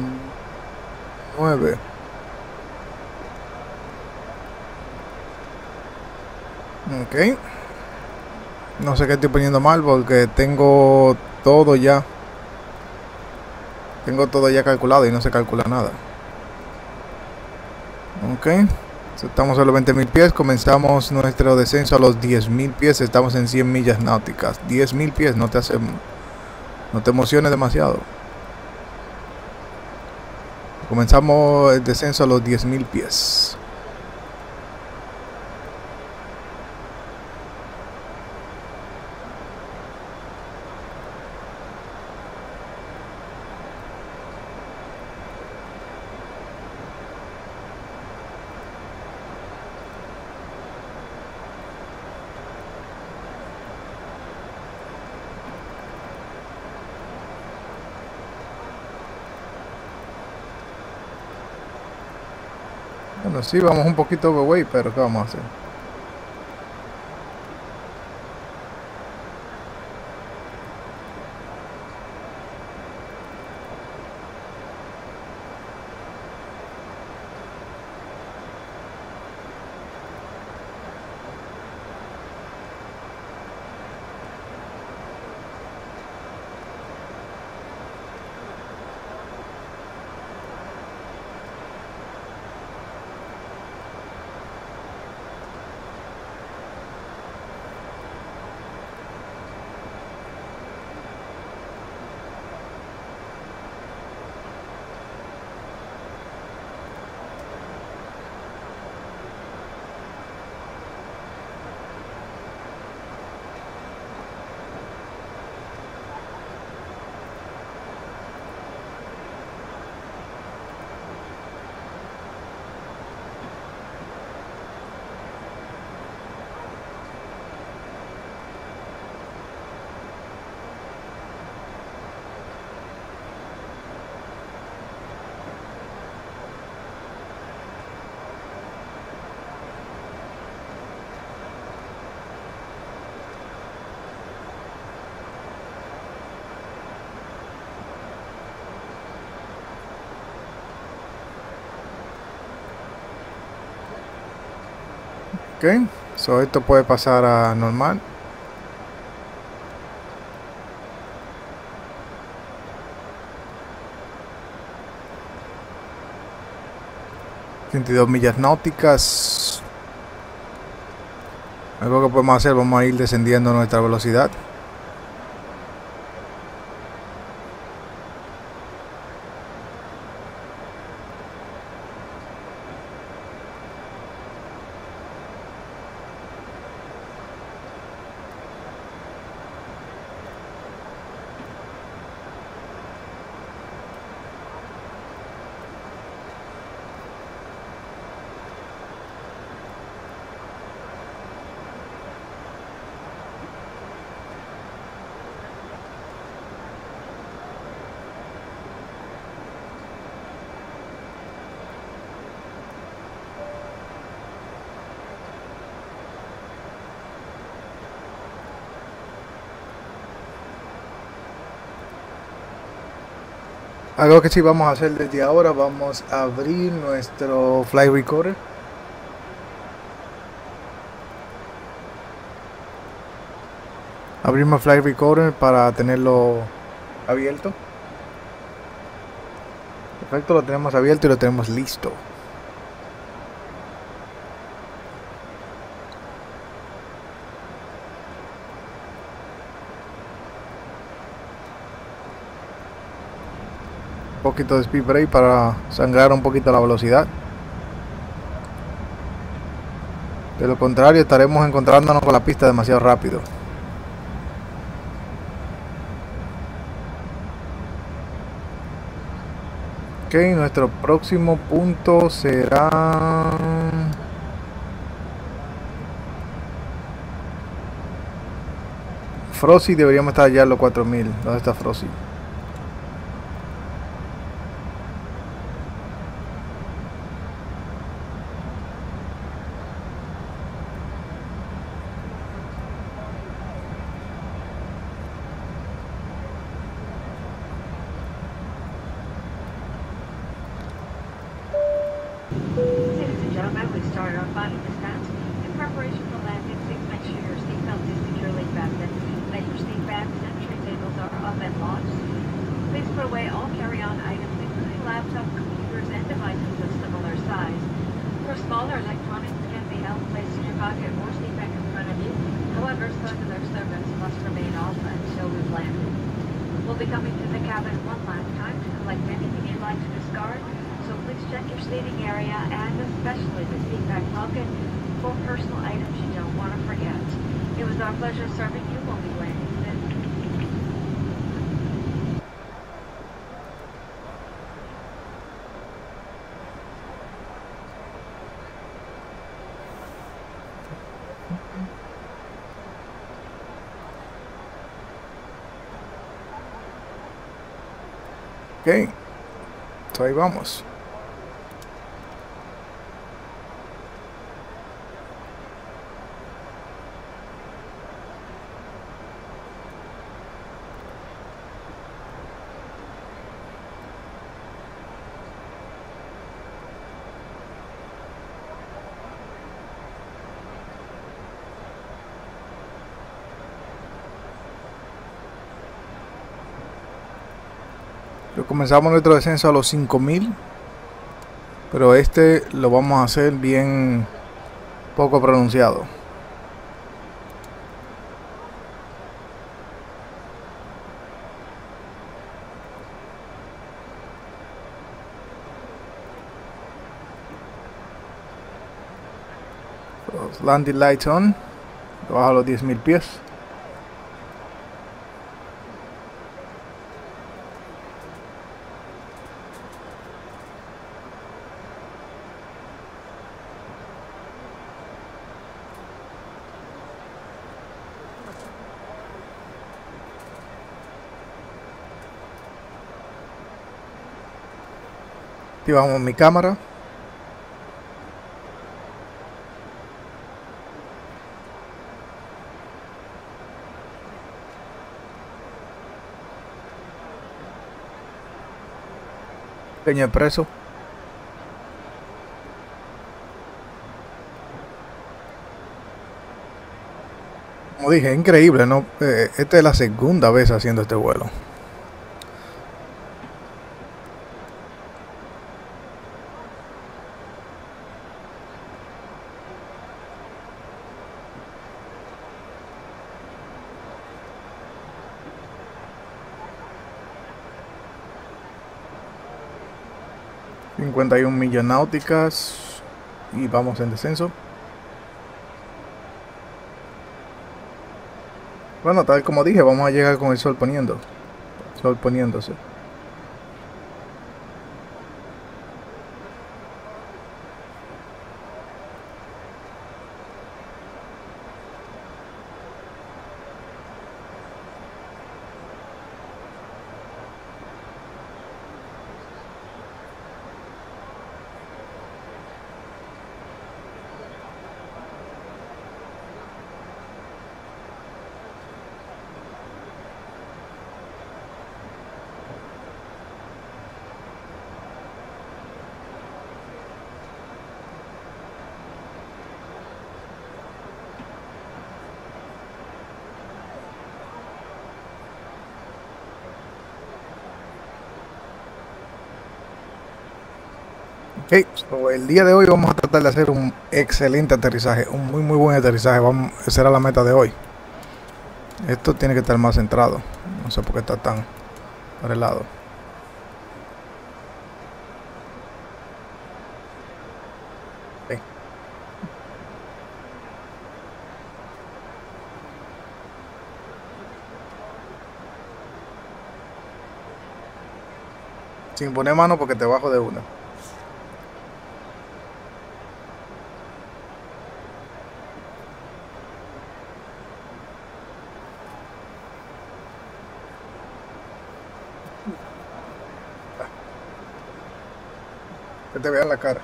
9. Ok. No sé qué estoy poniendo mal porque tengo todo ya. Tengo todo ya calculado y no se calcula nada. Ok. Estamos a los 20.000 pies. Comenzamos nuestro descenso a los 10.000 pies. Estamos en 100 millas náuticas. 10.000 pies, no te emociones demasiado. Comenzamos el descenso a los 10.000 pies. Bueno, sí, vamos un poquito overweight, pero ¿qué vamos a hacer? Ok, so esto puede pasar a normal. $22 millas náuticas. Algo que podemos hacer, vamos a ir descendiendo nuestra velocidad. Algo que sí vamos a hacer desde ahora, vamos a abrir nuestro Flight Recorder. Abrimos Flight Recorder para tenerlo abierto. Perfecto, lo tenemos abierto y lo tenemos listo. Un poquito de speed brake para sangrar un poquito la velocidad. De lo contrario, estaremos encontrándonos con la pista demasiado rápido. Ok, nuestro próximo punto será... Frosty, deberíamos estar ya en los 4000. ¿Dónde está Frosty? Ladies and gentlemen, we started our final descent. In preparation for landing, please make sure your seatbelt is securely fastened, that your seat backs and tray tables are up and launched. Please put away all carry-on items, including laptops, computers, and devices of similar size. For smaller electronics can be held placed in your pocket or seat back in front of you. However, cellular service must remain off until we've landed. We'll be coming to the cabin one last time to collect anything you'd like to discard. So please check your seating area and especially the seat back pocket for personal items you don't want to forget. It was our pleasure serving you when we landed today. Ok, so ahí vamos. Comenzamos nuestro descenso a los 5000, pero este lo vamos a hacer bien poco pronunciado. Los landing lights on, bajo los 10.000 pies. Activamos mi cámara. Pequeño expreso. Como dije, increíble, ¿no? Esta es la segunda vez haciendo este vuelo. ...51 millas náuticas... ...y vamos en descenso. Bueno, tal como dije, vamos a llegar con el sol poniendo. El sol poniéndose. Ok, so el día de hoy vamos a tratar de hacer un excelente aterrizaje, un muy buen aterrizaje. Esa era la meta de hoy. Esto tiene que estar más centrado. No sé por qué está tan para el lado. Ok. Sin poner mano porque te bajo de una. Que te vean la cara.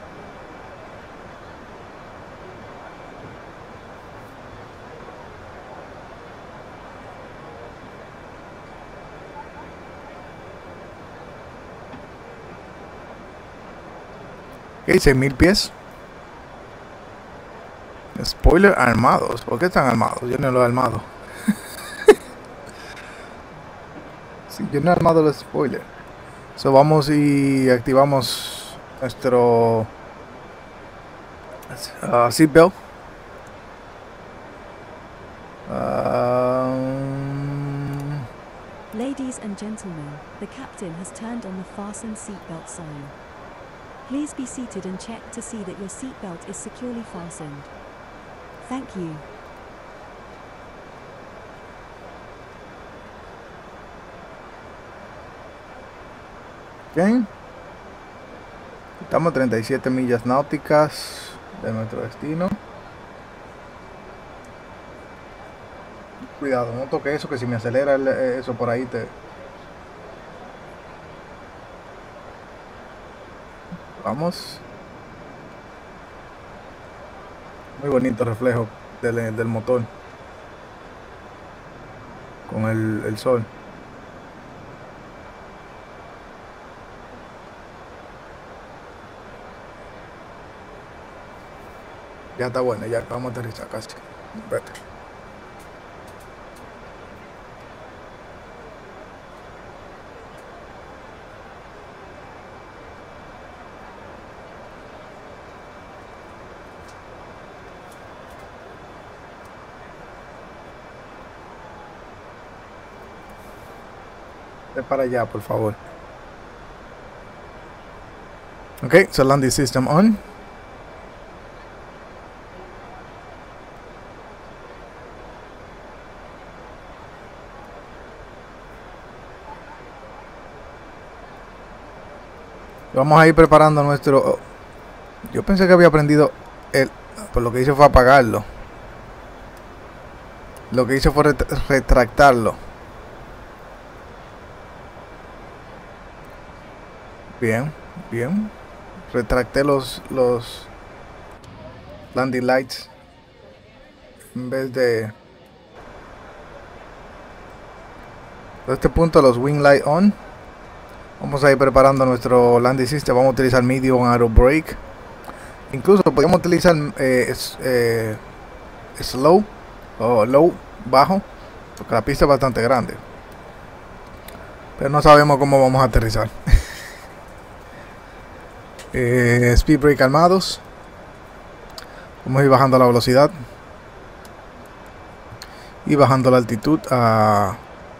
Ok, 6000 pies. Spoiler armados. ¿Por qué están armados? Yo no lo he armado. Sí, yo no he armado los spoilers. So vamos y activamos nuestro seatbelt. Ladies and gentlemen, the captain has turned on the fasten seatbelt sign. Please be seated and check to see that your seatbelt is securely fastened. Thank you. Ok. Estamos a 37 millas náuticas de nuestro destino. Cuidado, no toque eso, que si me acelera eso por ahí te... Vamos. Muy bonito reflejo del motor con el sol. Ya está bueno, ya vamos a aterrizar casi. Vete. Ve para allá, por favor. Ok, so landing system on. Vamos a ir preparando nuestro... Yo pensé que había aprendido por lo que hice fue apagarlo. Lo que hice fue retractarlo. Bien, bien. Retracté los landing lights en vez de... A este punto los wing light on. Vamos a ir preparando nuestro landing system. Vamos a utilizar medium aero brake. Incluso podemos utilizar slow o low, bajo, porque la pista es bastante grande. Pero no sabemos cómo vamos a aterrizar. Speed brake armados. Vamos a ir bajando la velocidad y bajando la altitud a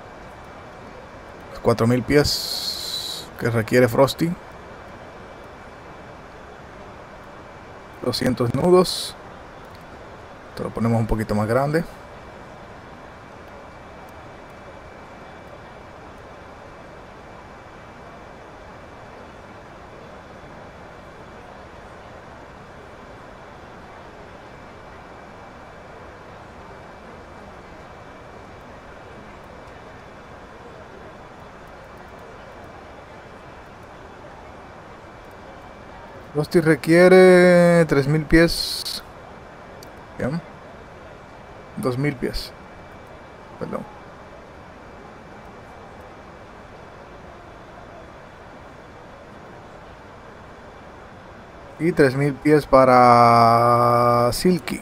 4000 pies que requiere Frosty. 200 nudos. Esto lo ponemos un poquito más grande. Frosty requiere 3000 pies. Bien. 2000 pies. Perdón. Y 3000 pies para Silky.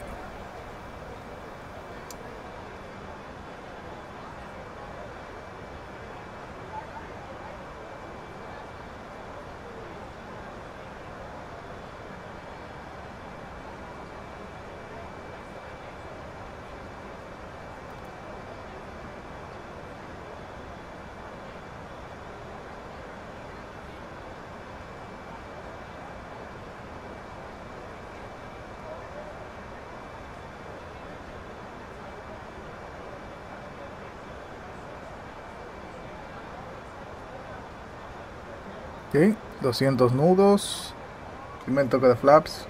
Ok, 200 nudos. Primer toque de flaps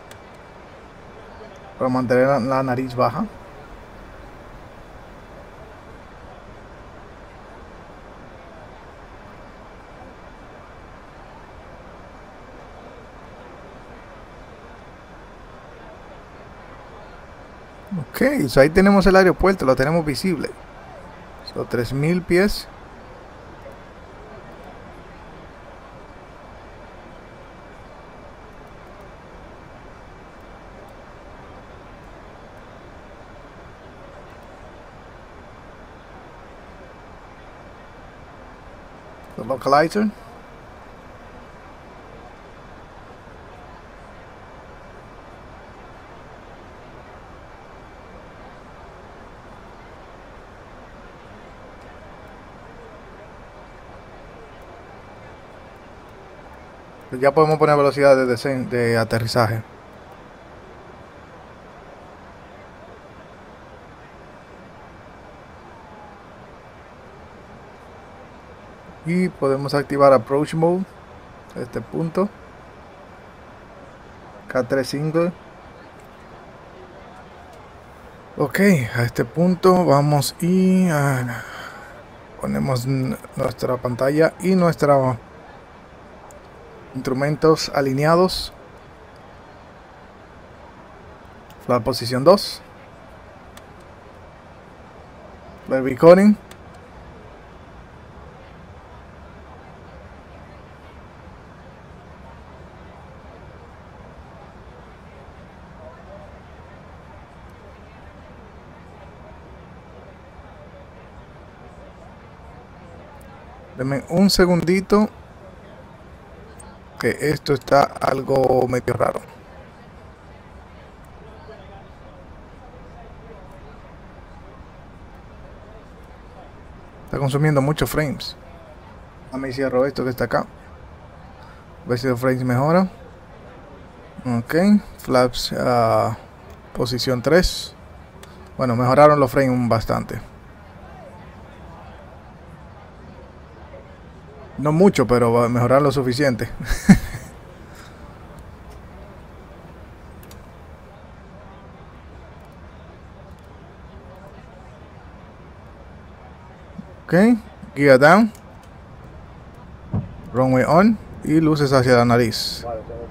para mantener la nariz baja. Ok, so ahí tenemos el aeropuerto, lo tenemos visible. Son 3000 pies. The localizer. Ya podemos poner velocidad de aterrizaje. Y podemos activar approach mode a este punto. K3 single. Ok, a este punto vamos y ponemos nuestra pantalla y nuestros instrumentos alineados. Flat posición 2. Flat recording. Denme un segundito, que esto está algo medio raro. Está consumiendo muchos frames. A mí cierro esto que está acá. A ver si los frames mejoran. Ok, flaps posición 3. Bueno, mejoraron los frames bastante. No mucho, pero va a mejorar lo suficiente. Ok, gear down. Runway on. Y luces hacia la nariz.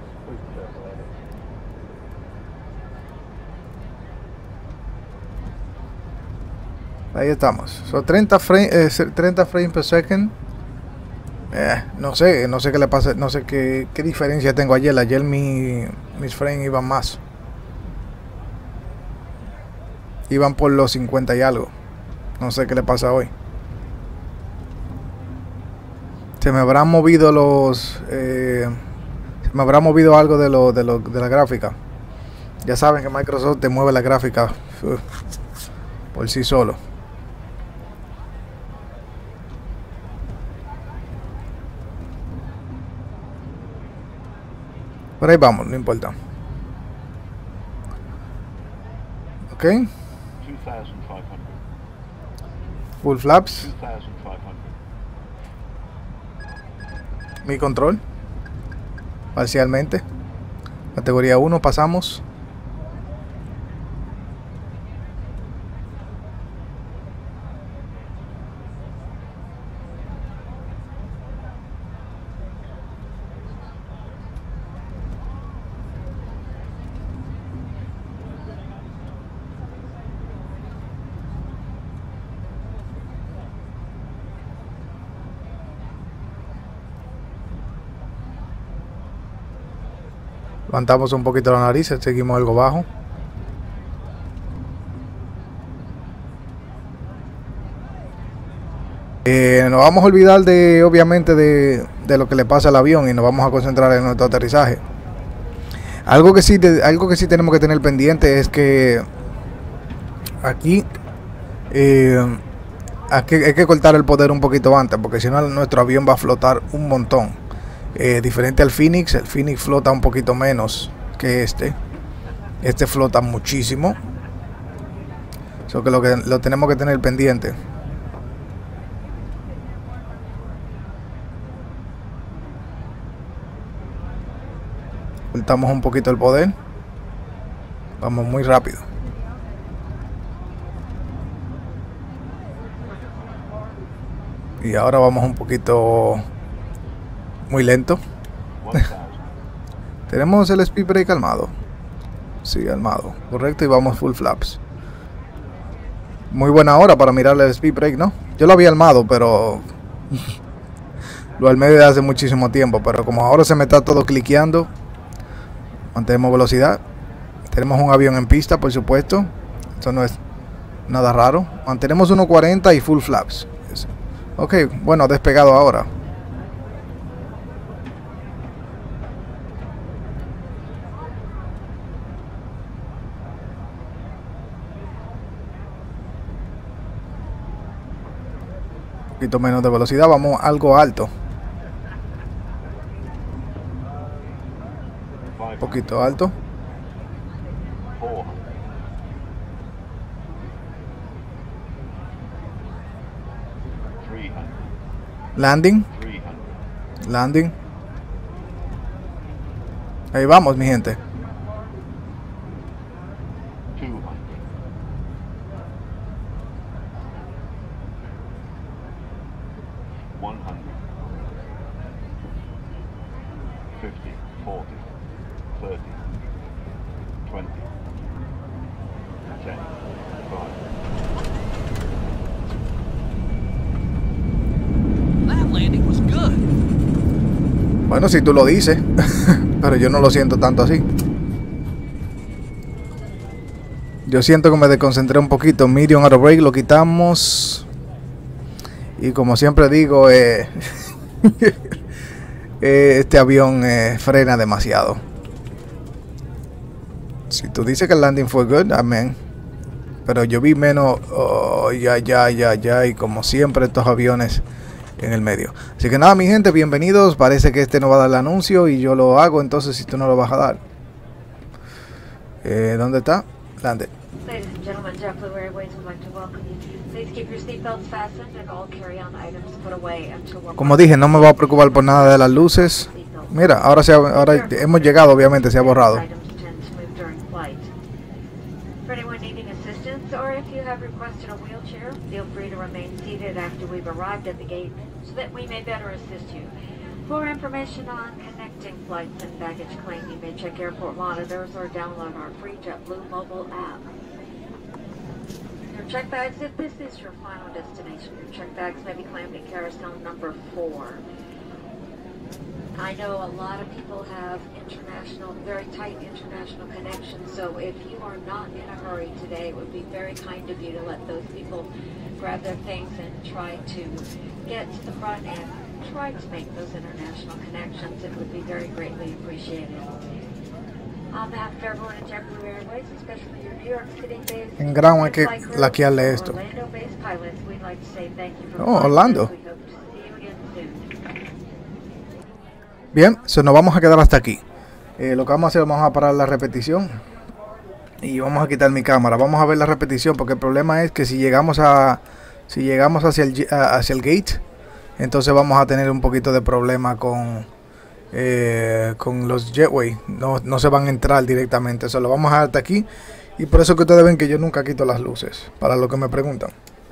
Ahí estamos. Son 30 frames per second. No sé qué le pasa, no sé qué diferencia tengo ayer. Ayer mis frames iban más. Iban por los 50 y algo. No sé qué le pasa hoy. Se me habrán movido se me habrá movido algo de la gráfica. Ya saben que Microsoft te mueve la gráfica por sí solo. Por ahí vamos, no importa. Ok. 2,500. Full flaps. 2,500. Mi control. Parcialmente. Categoría 1 pasamos. Levantamos un poquito la nariz, seguimos algo bajo. Nos vamos a olvidar obviamente de lo que le pasa al avión y nos vamos a concentrar en nuestro aterrizaje. Algo que sí tenemos que tener pendiente es que aquí hay que cortar el poder un poquito antes, porque si no nuestro avión va a flotar un montón. Diferente al Phoenix, el Phoenix flota un poquito menos que este flota muchísimo. Eso que lo tenemos que tener pendiente. Soltamos un poquito el poder. Vamos muy rápido. Y ahora vamos un poquito muy lento. Tenemos el speed brake calmado. Sí, calmado. Correcto, y vamos full flaps. Muy buena hora para mirarle el speed brake, ¿no? Yo lo había armado, pero lo armé desde hace muchísimo tiempo. Pero como ahora se me está todo cliqueando, mantenemos velocidad. Tenemos un avión en pista, por supuesto. Eso no es nada raro. Mantenemos 1.40 y full flaps. Ok, bueno, despegado ahora. Un poquito menos de velocidad, vamos algo alto. Un poquito alto. Landing. Landing. Ahí vamos, mi gente. Bueno, si tú lo dices, pero yo no lo siento tanto así. Yo siento que me desconcentré un poquito. Medium auto brake lo quitamos. Y como siempre digo, este avión frena demasiado. Si tú dices que el landing fue good, amén. Pero yo vi menos. Oh, ya. Y como siempre, estos aviones en el medio. Así que nada, mi gente, bienvenidos. Parece que este no va a dar el anuncio y yo lo hago, entonces si tú no lo vas a dar. ¿Dónde está? Lande. Ladies and gentlemen, JetBlue Airways would like to welcome you. Please keep your seatbelts fastened and all carry-on items put away until we're... Como dije, no me voy a preocupar por nada de las luces. Mira, ahora hemos llegado, obviamente se ha borrado. For anyone needing assistance, or if you have requested a wheelchair, feel free to remain seated after we've arrived at the gate so that we may better assist you. For information on connecting flights and baggage claim, you may check airport monitors or download our free JetBlue mobile app. Your check bags, if this is your final destination, your check bags may be claimed at carousel number 4. I know a lot of people have international, very tight international connections, so if you are not in a hurry today, it would be very kind of you to let those people grab their things and try to get to the front and try to make those international connections. It would be very greatly appreciated. On behalf of everyone at JetBlue Airways, especially your New York City-based En Ground hay que laquearle esto. Orlando-based pilots, we'd like to say thank you for Oh, Orlando. We hope to see you again soon. Bien, nos vamos a quedar hasta aquí. Lo que vamos a hacer, vamos a parar la repetición y vamos a quitar mi cámara. Vamos a ver la repetición porque el problema es que si llegamos hacia el gate, entonces vamos a tener un poquito de problema con los jetway. No se van a entrar directamente. Eso lo vamos a dejar hasta aquí y por eso que ustedes ven que yo nunca quito las luces. Para lo que me preguntan.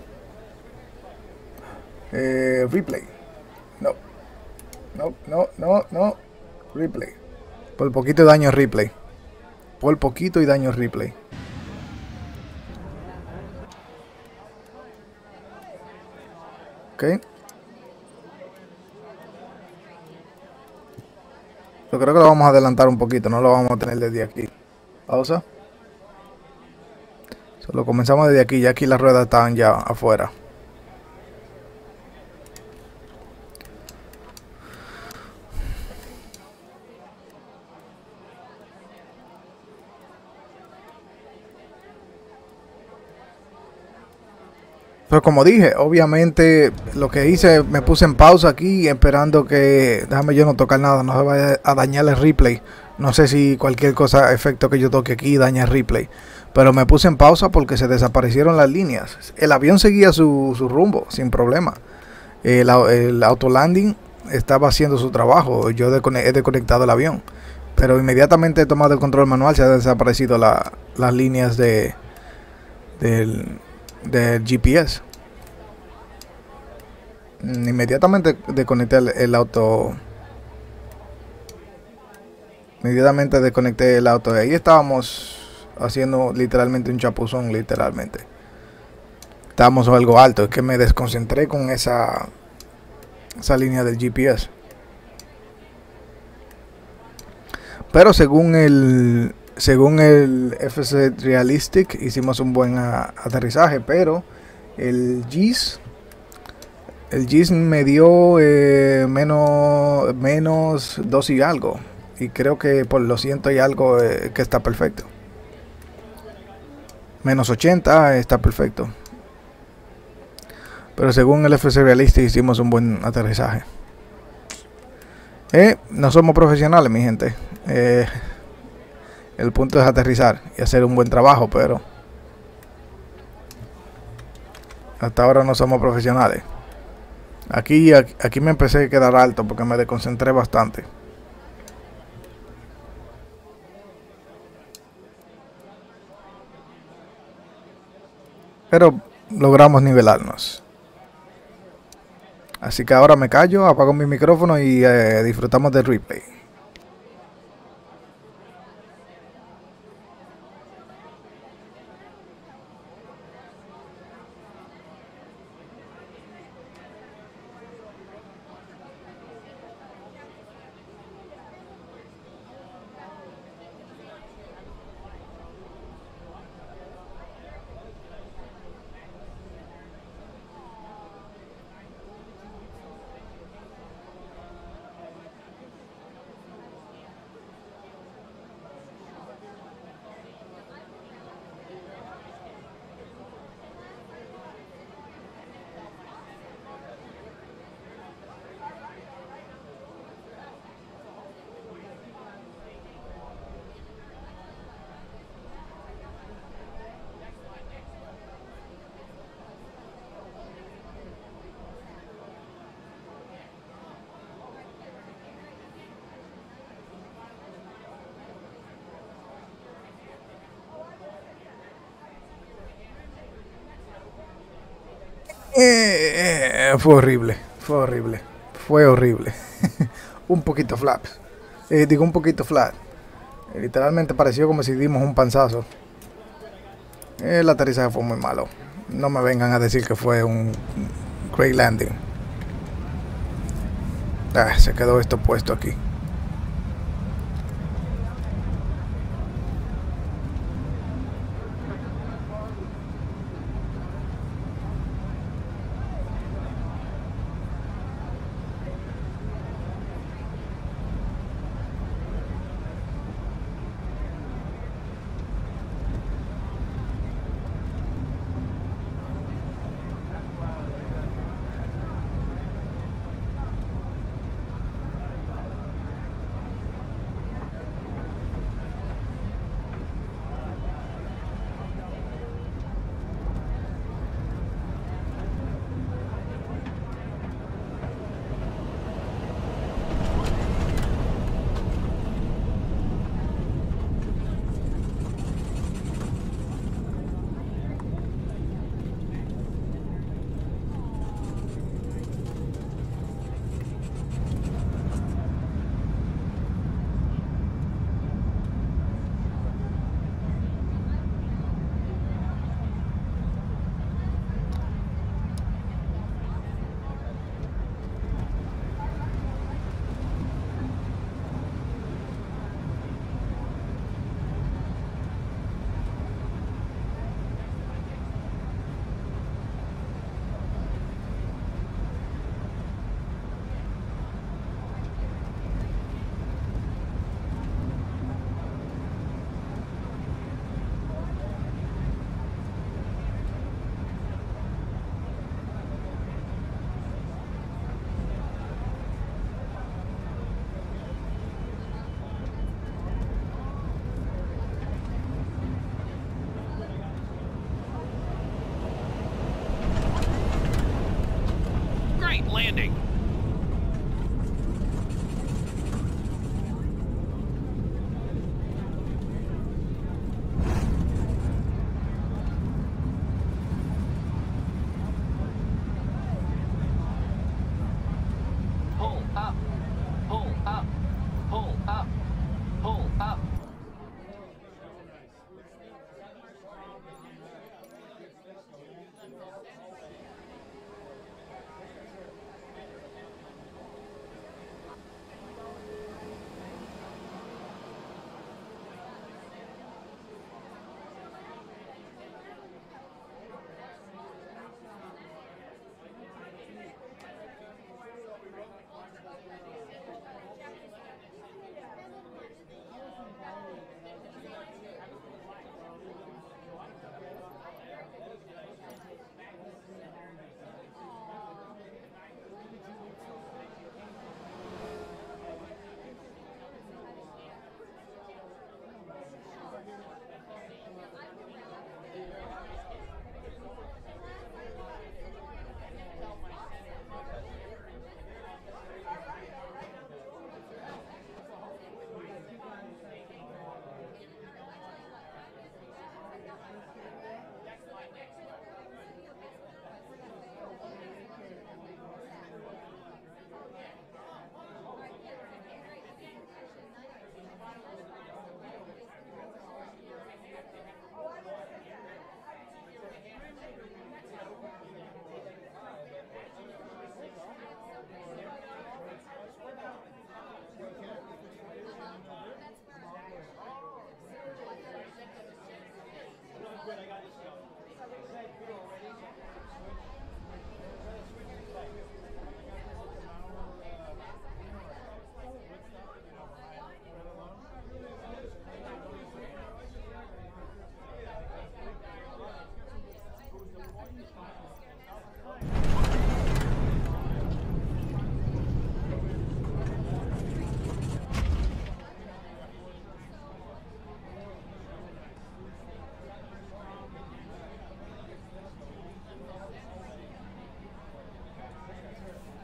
Replay. No. Replay. Por poquito y daño replay. Por poquito y daño replay. Ok. Yo creo que lo vamos a adelantar un poquito. No lo vamos a tener desde aquí. Pausa. Solo comenzamos desde aquí. Ya aquí las ruedas estaban ya afuera. Pero como dije, obviamente lo que hice, me puse en pausa aquí esperando que, déjame yo no tocar nada, no se vaya a dañar el replay. No sé si cualquier cosa, efecto que yo toque aquí daña el replay. Pero me puse en pausa porque se desaparecieron las líneas. El avión seguía su rumbo sin problema. El autolanding estaba haciendo su trabajo. Yo he desconectado el avión. Pero inmediatamente he tomado el control manual, se han desaparecido las líneas del GPS. Inmediatamente desconecté el auto. Inmediatamente desconecté el auto. Ahí estábamos haciendo literalmente un chapuzón, literalmente. Estábamos algo alto. Es que me desconcentré con esa línea del GPS. Pero según el FC Realistic hicimos un buen aterrizaje, pero el GIS me dio menos 2 y algo, y creo que por los 100 y algo que está perfecto. Menos 80 está perfecto. Pero según el FC Realistic hicimos un buen aterrizaje. No somos profesionales, mi gente. El punto es aterrizar y hacer un buen trabajo, pero hasta ahora no somos profesionales. Aquí me empecé a quedar alto porque me desconcentré bastante. Pero logramos nivelarnos. Así que ahora me callo, apago mi micrófono y disfrutamos del replay. Fue horrible, fue horrible. Un poquito flaps. Digo un poquito flat. Literalmente pareció como si dimos un panzazo. El aterrizaje fue muy malo. No me vengan a decir que fue un great landing. Se quedó esto puesto aquí.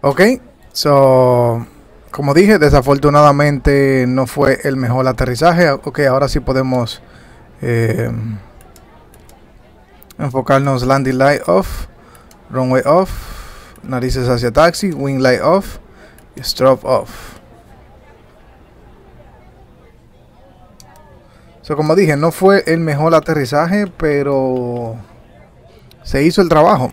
Ok, so como dije, desafortunadamente no fue el mejor aterrizaje. Ok, ahora sí podemos enfocarnos. Landing light off, runway off, narices hacia taxi, wing light off y strobe off. So, como dije, no fue el mejor aterrizaje, pero se hizo el trabajo.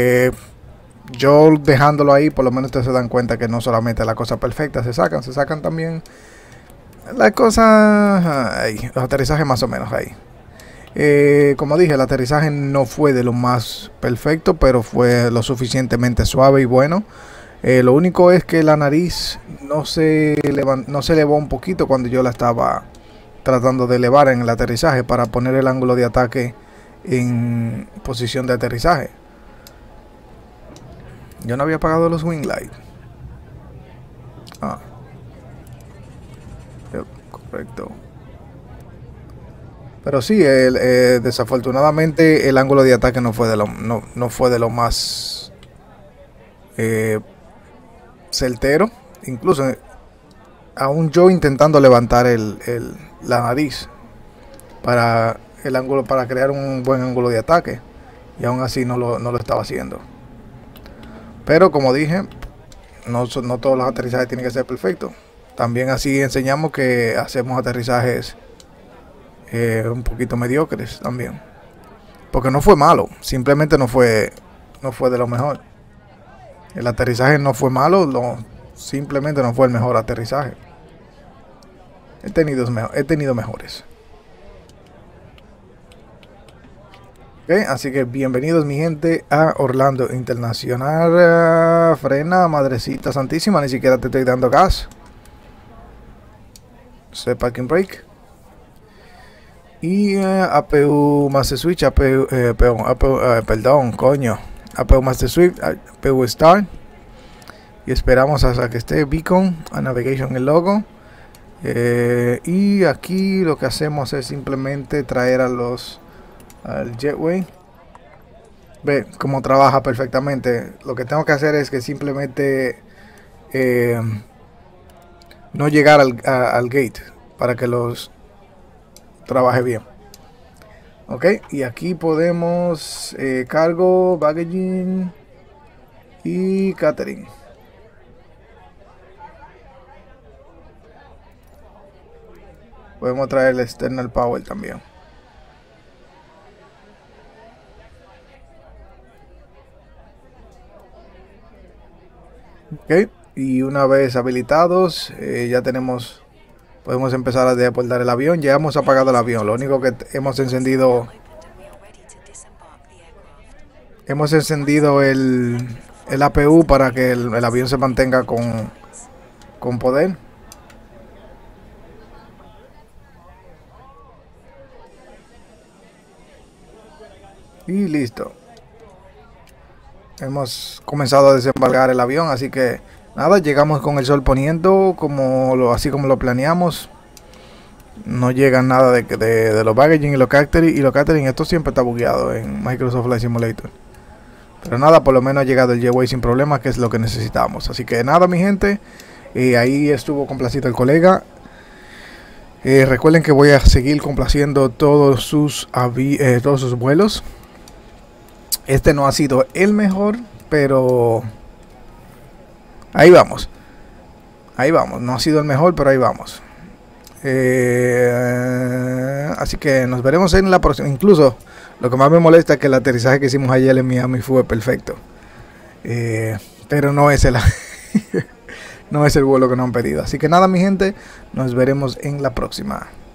Yo dejándolo ahí, por lo menos ustedes se dan cuenta que no solamente las cosas perfectas se sacan también las cosas, los aterrizajes más o menos ahí. Como dije, el aterrizaje no fue de lo más perfecto, pero fue lo suficientemente suave y bueno. Lo único es que la nariz no se elevó un poquito cuando yo la estaba tratando de elevar en el aterrizaje para poner el ángulo de ataque en posición de aterrizaje. Yo no había apagado los wing lights. Correcto. Pero sí, desafortunadamente el ángulo de ataque no fue de lo más certero. Incluso aún yo intentando levantar la nariz para crear un buen ángulo de ataque, y aún así no lo estaba haciendo. Pero como dije, no todos los aterrizajes tienen que ser perfectos. También así enseñamos que hacemos aterrizajes un poquito mediocres también. Porque no fue malo, simplemente no fue de lo mejor. El aterrizaje no fue malo, simplemente no fue el mejor aterrizaje. He tenido mejores. Okay, así que bienvenidos mi gente a Orlando Internacional. Frena, madrecita santísima, ni siquiera te estoy dando gas. Set parking brake. Y APU Master Switch, APU Master Switch, APU Start. Y esperamos hasta que esté Beacon a Navigation el logo. Y aquí lo que hacemos es simplemente traer al Jetway. Ve cómo trabaja perfectamente. Lo que tengo que hacer es que simplemente no llegar al gate para que los trabaje bien. Ok, y aquí podemos cargo, baggaging y catering. Podemos traer el external power también. Ok, y una vez habilitados, ya podemos empezar a deportar el avión. Ya hemos apagado el avión. Lo único que hemos encendido el APU para que el avión se mantenga con poder. Y listo. Hemos comenzado a desembarcar el avión, así que nada, llegamos con el sol poniendo así como lo planeamos. No llega nada de los baggaging y los catering. Esto siempre está bugueado en Microsoft Flight Simulator. Pero nada, por lo menos ha llegado el Jetway sin problemas, que es lo que necesitamos. Así que nada, mi gente, ahí estuvo complacido el colega. Recuerden que voy a seguir complaciendo todos sus vuelos. Este no ha sido el mejor, pero ahí vamos. No ha sido el mejor, pero ahí vamos. Así que nos veremos en la próxima. Incluso lo que más me molesta es que el aterrizaje que hicimos ayer en Miami fue perfecto. Pero no es no es el vuelo que nos han pedido. Así que nada, mi gente, nos veremos en la próxima.